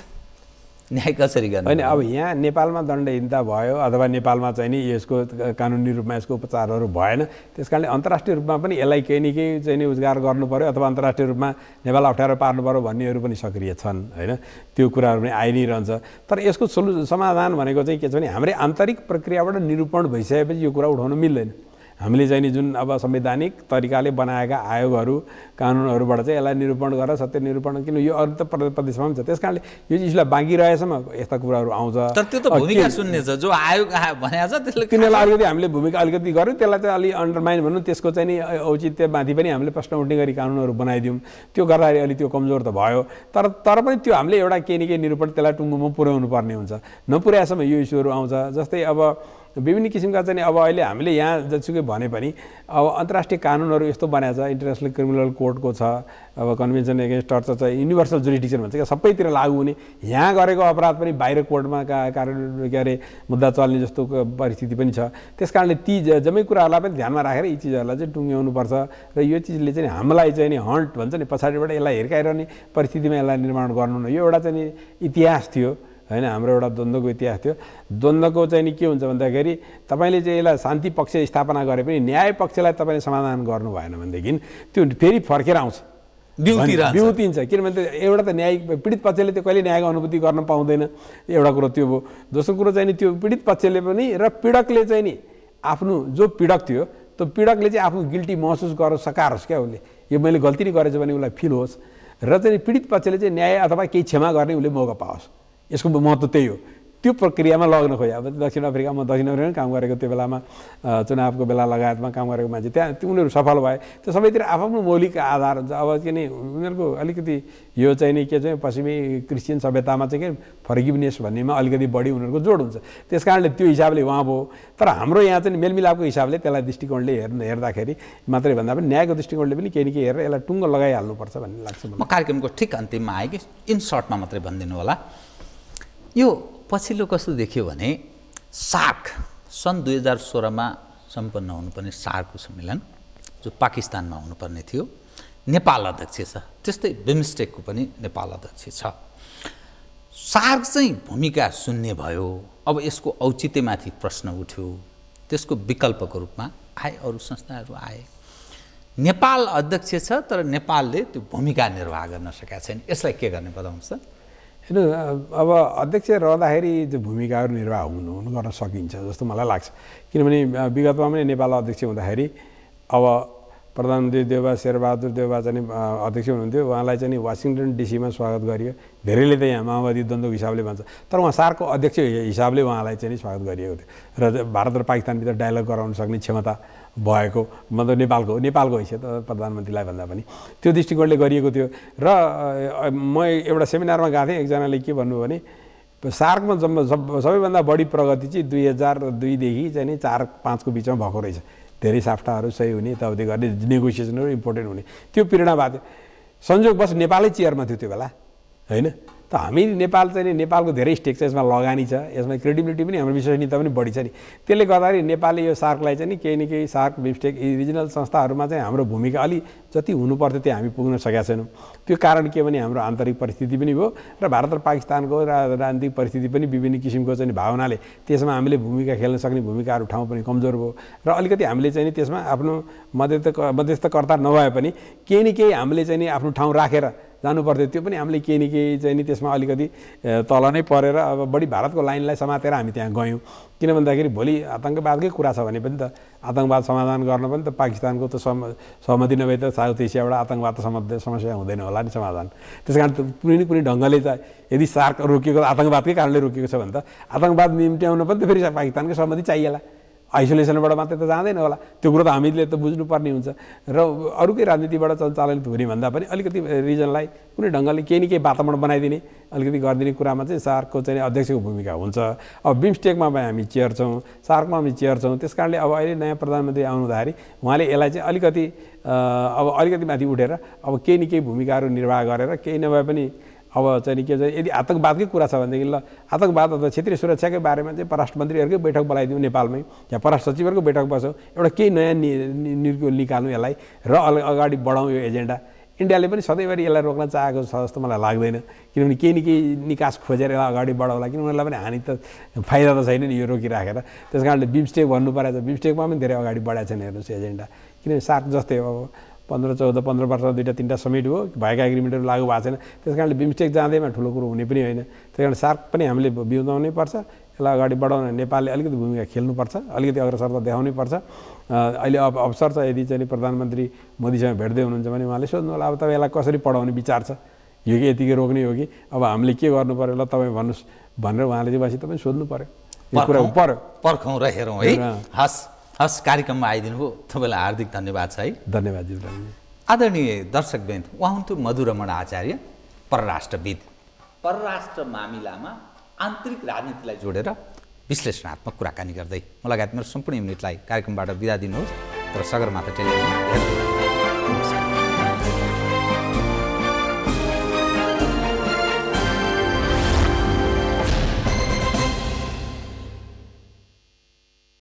न्याय कसरी गर्ने? होइन, अब यहाँ नेपालमा दण्डहीनता भयो अथवा नेपालमा चाहिँ नि यसको कानुनी रूपमा यसको उपचारहरू भएन, त्यस कारणले अन्तर्राष्ट्रिय रूपमा पनि यसलाई केही न केही चाहिँ नि उद्धार गर्नु पऱ्यो अथवा अन्तर्राष्ट्रिय रूपमा नेपाल अप्ठ्यारो पार्नु पऱ्यो भन्नेहरू पनि सक्रिय छन् होइन, त्यो कुराहरू पनि आइ नै रहन्छ। तर यसको समाधान भनेको चाहिँ के छ भने हाम्रै आन्तरिक प्रक्रियाबाट निरूपण भइसकेपछि यो कुरा उठाउन मिल्दैन। हामीले चाहिँ नि जुन अब संवैधानिक तरिकाले बनाएका आयोगहरू कानुनहरूबाट चाहिँ यसलाई निरूपण गरेर सत्य निरूपण, किन यो अरू त प्रदेशमा पनि छ, त्यस कारणले यो चिजलाई बाँकी रहेसम्म यस्ता कुराहरू आउँछ। तर त्यो त भूमिका सुन्ने छ, जो आयोग भनेको छ त्यसले तिनीहरूलाई अलिकति हामीले भूमिका अलिकति गऱ्यौँ, त्यसलाई चाहिँ अलि अन्डरमाइन भनौँ, त्यसको चाहिँ नि औचित्यमाथि पनि हामीले प्रश्न उठ्ने गरी कानुनहरू बनाइदिउँ, त्यो गर्दाखेरि अलि त्यो कमजोर त भयो। तर पनि त्यो हामीले एउटा केही न केही निरूपण त्यसलाई टुङ्गोमा पुर्याउनु पर्ने हुन्छ, नपुर्याएसम्म यो इस्युहरू आउँछ। जस्तै अब विभिन्न किसिमका चाहिँ अब अहिले हामीले यहाँ जतिसुकै भने पनि अब अन्तर्राष्ट्रिय कानुनहरू यस्तो बनाएको छ, इन्टरनेसनल क्रिमिनल कोर्टको छ, अब कन्भेन्सन एगेन्स्ट टर्चर छ, युनिभर्सल जुरिडिक्सन भन्छ क्या, सबैतिर लागू हुने, यहाँ गरेको अपराध पनि बाहिर कोर्टमा कारण के अरे मुद्दा चल्ने जस्तो परिस्थिति पनि छ। त्यस कारणले ती जम्मै कुराहरूलाई पनि ध्यानमा राखेर यी चिजहरूलाई चाहिँ टुङ्ग्याउनुपर्छ र यो चिजले चाहिँ हामीलाई चाहिँ नि हन्ट भन्छ नि, पछाडिबाट यसलाई हिर्काइरहने परिस्थितिमा यसलाई निर्माण गर्नु न, यो एउटा चाहिँ नि इतिहास थियो होइन, हाम्रो एउटा द्वन्द्वको इतिहास थियो। द्वन्द्वको चाहिँ नि के हुन्छ भन्दाखेरि तपाईँले चाहिँ यसलाई शान्ति पक्ष स्थापना गरे पनि न्याय पक्षलाई तपाईँले समाधान गर्नु भएन भनेदेखि त्यो फेरि फर्केर आउँछ, बिउतिन्छ। किनभने एउटा त न्याय पीडित पक्षले त्यो कहिले न्यायको अनुभूति गर्न पाउँदैन, एउटा कुरो त्यो भयो। दोस्रो कुरो चाहिँ नि त्यो पीडित पक्षले पनि र पीडकले चाहिँ नि आफ्नो जो पीडक थियो त्यो पीडकले चाहिँ आफ्नो गिल्टी महसुस गर्न सकारोस् क्या, उसले यो मैले गल्ती नै गरेछ भने उसलाई फिल होस्, र चाहिँ पीडित पक्षले चाहिँ न्याय अथवा केही क्षमा गर्ने उसले मौका पाओस्। यसको महत्त्व त्यही हो, त्यो प्रक्रियामा लग्न खोज्यो। अब दक्षिण अफ्रिकामा काम गरेको त्यो बेलामा चुनावको बेला लगायतमा काम गरेको मान्छे त्यहाँ उनीहरू सफल भए, त्यो सबैतिर आफ्नो मौलिक आधार हुन्छ। अब किन उनीहरूको अलिकति यो चाहिँ नि के चाहिँ पश्चिमी क्रिस्चियन सभ्यतामा चाहिँ के फर्गिभनेस भन्नेमा अलिकति बढी उनीहरूको जोड हुन्छ, त्यस कारणले त्यो हिसाबले उहाँ भयो। तर हाम्रो यहाँ चाहिँ मेलमिलापको हिसाबले त्यसलाई दृष्टिकोणले हेर्दाखेरि मात्रै भन्दा पनि न्यायको दृष्टिकोणले पनि केही न केही हेरेर यसलाई टुङ्गो लगाइहाल्नुपर्छ भन्ने लाग्छ। म कार्यक्रमको ठिक अन्तिममा आएँ कि इन सर्टमा मात्रै भनिदिनु होला, यो पछिल्लो कस्तो देखियो भने सार्क सन् 2016मा सम्पन्न हुनुपर्ने सार्कको सम्मेलन जो पाकिस्तानमा हुनुपर्ने थियो, नेपाल अध्यक्ष छ, त्यस्तै बिमस्टेकको पनि नेपाल अध्यक्ष छ। सार्क चाहिँ भूमिका शून्य भयो। अब यसको औचित्यमाथि प्रश्न उठ्यो, त्यसको विकल्पको रूपमा आए अरू संस्थाहरू आए। नेपाल अध्यक्ष छ तर नेपालले त्यो भूमिका निर्वाह गर्न सकेका छैन, यसलाई के गर्ने बताउनुहोस् त? हेर्नु, अब अध्यक्ष रहँदाखेरि त्यो भूमिकाहरू निर्वाह हुनु गर्न सकिन्छ जस्तो मलाई लाग्छ। किनभने विगतमा पनि नेपाल अध्यक्ष हुँदाखेरि अब प्रधानमन्त्री देउबा शेरबहादुर देउबा चाहिँ अध्यक्ष हुनुहुन्थ्यो, उहाँलाई चाहिँ वासिङटन डिसीमा स्वागत गरियो। धेरैले त यहाँ माओवादी द्वन्द्वको हिसाबले भन्छ, तर उहाँ सार्कको अध्यक्ष हिसाबले उहाँलाई चाहिँ स्वागत गरिएको थियो र भारत र पाकिस्तानभित्र डायलग गराउन सक्ने क्षमता भएको, मतलब नेपालको हैसियत प्रधानमन्त्रीलाई भन्दा पनि त्यो दृष्टिकोणले गरिएको थियो। र म एउटा सेमिनारमा गएको थिएँ, एकजनाले के भन्नुभयो भने सार्कमा सबैभन्दा बढी प्रगति चाहिँ 2002देखि चाहिँ नि 4-5को बिचमा भएको रहेछ। धेरै साफ्टाहरू सही हुने, यताउति गर्ने, नेगोसिएसनहरू इम्पोर्टेन्ट हुने त्यो पिरियडमा भएको थियो। संयोगवश नेपालै चेयरमा थियो त्यो बेला होइन, त हामी नेपाल चाहिँ नेपालको धेरै स्टेक चाहिँ यसमा लगानी छ, यसमा क्रेडिबिलिटी पनि हाम्रो विश्वसनीयता पनि बढी छ नि। त्यसले गर्दाखेरि नेपालले यो सार्कलाई चाहिँ नि केही न केही सार्क बिमस्टेक रिजनल संस्थाहरूमा चाहिँ हाम्रो भूमिका अलि जति हुनुपर्थ्यो त्यो हामी पुग्न सकेका छैनौँ। त्यो कारण के भने हाम्रो आन्तरिक परिस्थिति पनि हो र भारत र पाकिस्तानको राजनीतिक परिस्थिति पनि विभिन्न किसिमको चाहिँ भावनाले त्यसमा हामीले भूमिका खेल्न सक्ने भूमिकाहरू ठाउँ पनि कमजोर भयो र अलिकति हामीले चाहिँ नि त्यसमा आफ्नो मध्यस्थकर्ता नभए पनि केही न केही हामीले चाहिँ नि आफ्नो ठाउँ राखेर जानु पर्थ्यो। त्यो पनि हामीले केही न केही चाहिँ नि त्यसमा अलिकति तल नै परेर अब बढी भारतको लाइनलाई समातेर हामी त्यहाँ गयौँ। किन भन्दाखेरि भोलि आतङ्कवादकै कुरा छ भने पनि त आतङ्कवाद समाधान गर्न पनि त पाकिस्तानको त सहमति नभए त साउथ एसियाबाट आतङ्कवाद त समस्या हुँदैन होला नि समाधान। त्यस कारण कुनै न कुनै ढङ्गले त यदि सार्क रोकिएको आतङ्कवादकै कारणले रोकिएको छ भने त आतङ्कवाद निम्ट्याउन पनि त फेरि पाकिस्तानकै सहमति चाहिएला, आइसोलेसनबाट मात्रै त जाँदैन होला। त्यो कुरो त हामीले त बुझ्नुपर्ने हुन्छ र अरूकै राजनीतिबाट सञ्चालित हुने भन्दा पनि अलिकति रिजनलाई कुनै ढङ्गले केही न केही वातावरण बनाइदिने अलिकति गरिदिने कुरामा चाहिँ सार्कको चाहिँ अध्यक्षको भूमिका हुन्छ। अब बिमस्टेकमा पनि हामी चेयर छौँ, सार्कमा पनि चेयर छौँ। त्यस कारणले अब अहिले नयाँ प्रधानमन्त्री आउनु हुँदाखेरि उहाँले यसलाई चाहिँ अलिकति माथि उठेर अब केही न केही भूमिकाहरू निर्वाह गरेर केही नभए पनि अब चाहिँ के चाहिँ यदि आतङ्कवादकै कुरा छ भनेदेखि ल आतङ्कवाद अथवा क्षेत्रीय सुरक्षाकै बारेमा चाहिँ परराष्ट्र मन्त्रीहरूकै बैठक बोलाइदिउँ नेपालमै, या परराष्ट्र सचिवहरूको बैठक बसौँ, एउटा केही नयाँ निकाल्नु यसलाई र अगाडि बढाउँ यो एजेन्डा। इन्डियाले पनि सधैँभरि यसलाई रोक्न चाहेको छ जस्तो मलाई लाग्दैन, किनभने केही न केही निकास खोजेर यसलाई अगाडि बढाउला, किन उनीहरूलाई पनि हानि त फाइदा त छैन नि यो रोकिराखेर। त्यस कारणले बिमस्टेक भन्नु परेको छ, बिमस्टेकमा पनि धेरै अगाडि बढाएको छैन हेर्नुहोस् एजेन्डा। किनभने सार्क जस्तै हो, अब 15 वर्षमा 2-3टा समिट हो, भएका एग्रिमेन्टहरू लागू भएको छैन। त्यस कारणले बिमस्टेक जाँदैमा ठुलो कुरो हुने पनि होइन। त्यस कारण सार्क पनि हामीले बिउताउनै पर्छ, यसलाई अगाडि बढाउन नेपालले अलिकति भूमिका खेल्नुपर्छ, अलिकति अग्रसरता देखाउनै पर्छ। अहिले अब अवसर छ, यदि चाहिँ प्रधानमन्त्री मोदीसँग भेट्दै हुनुहुन्छ भने उहाँले सोध्नु होला अब तपाईँ यसलाई कसरी पढाउने विचार छ, यो कि यतिकै रोक्ने हो कि अब हामीले के गर्नु पऱ्यो ल तपाईँ भन्नुहोस् भनेर उहाँले चाहिँ तपाईँ सोध्नु पऱ्यो, यो कुरा पऱ्यो पर्खौँ र हेरौँ है। हस् कार्यक्रममा आइदिनु भयो, तपाईँलाई हार्दिक धन्यवाद छ है। धन्यवाद जी। आदरणीय दर्शकवृन्द, उहाँ हुन्थ्यो मधुरमण आचार्य, परराष्ट्रविद। परराष्ट्र मामिलामा आन्तरिक राजनीतिलाई जोडेर विश्लेषणात्मक कुराकानी गर्दै म लगायत मेरो सम्पूर्ण युनिटलाई कार्यक्रमबाट बिदा दिनुहोस् र सगरमाथा टेलिभिजन हेर्नुहोस्। नमस्कार।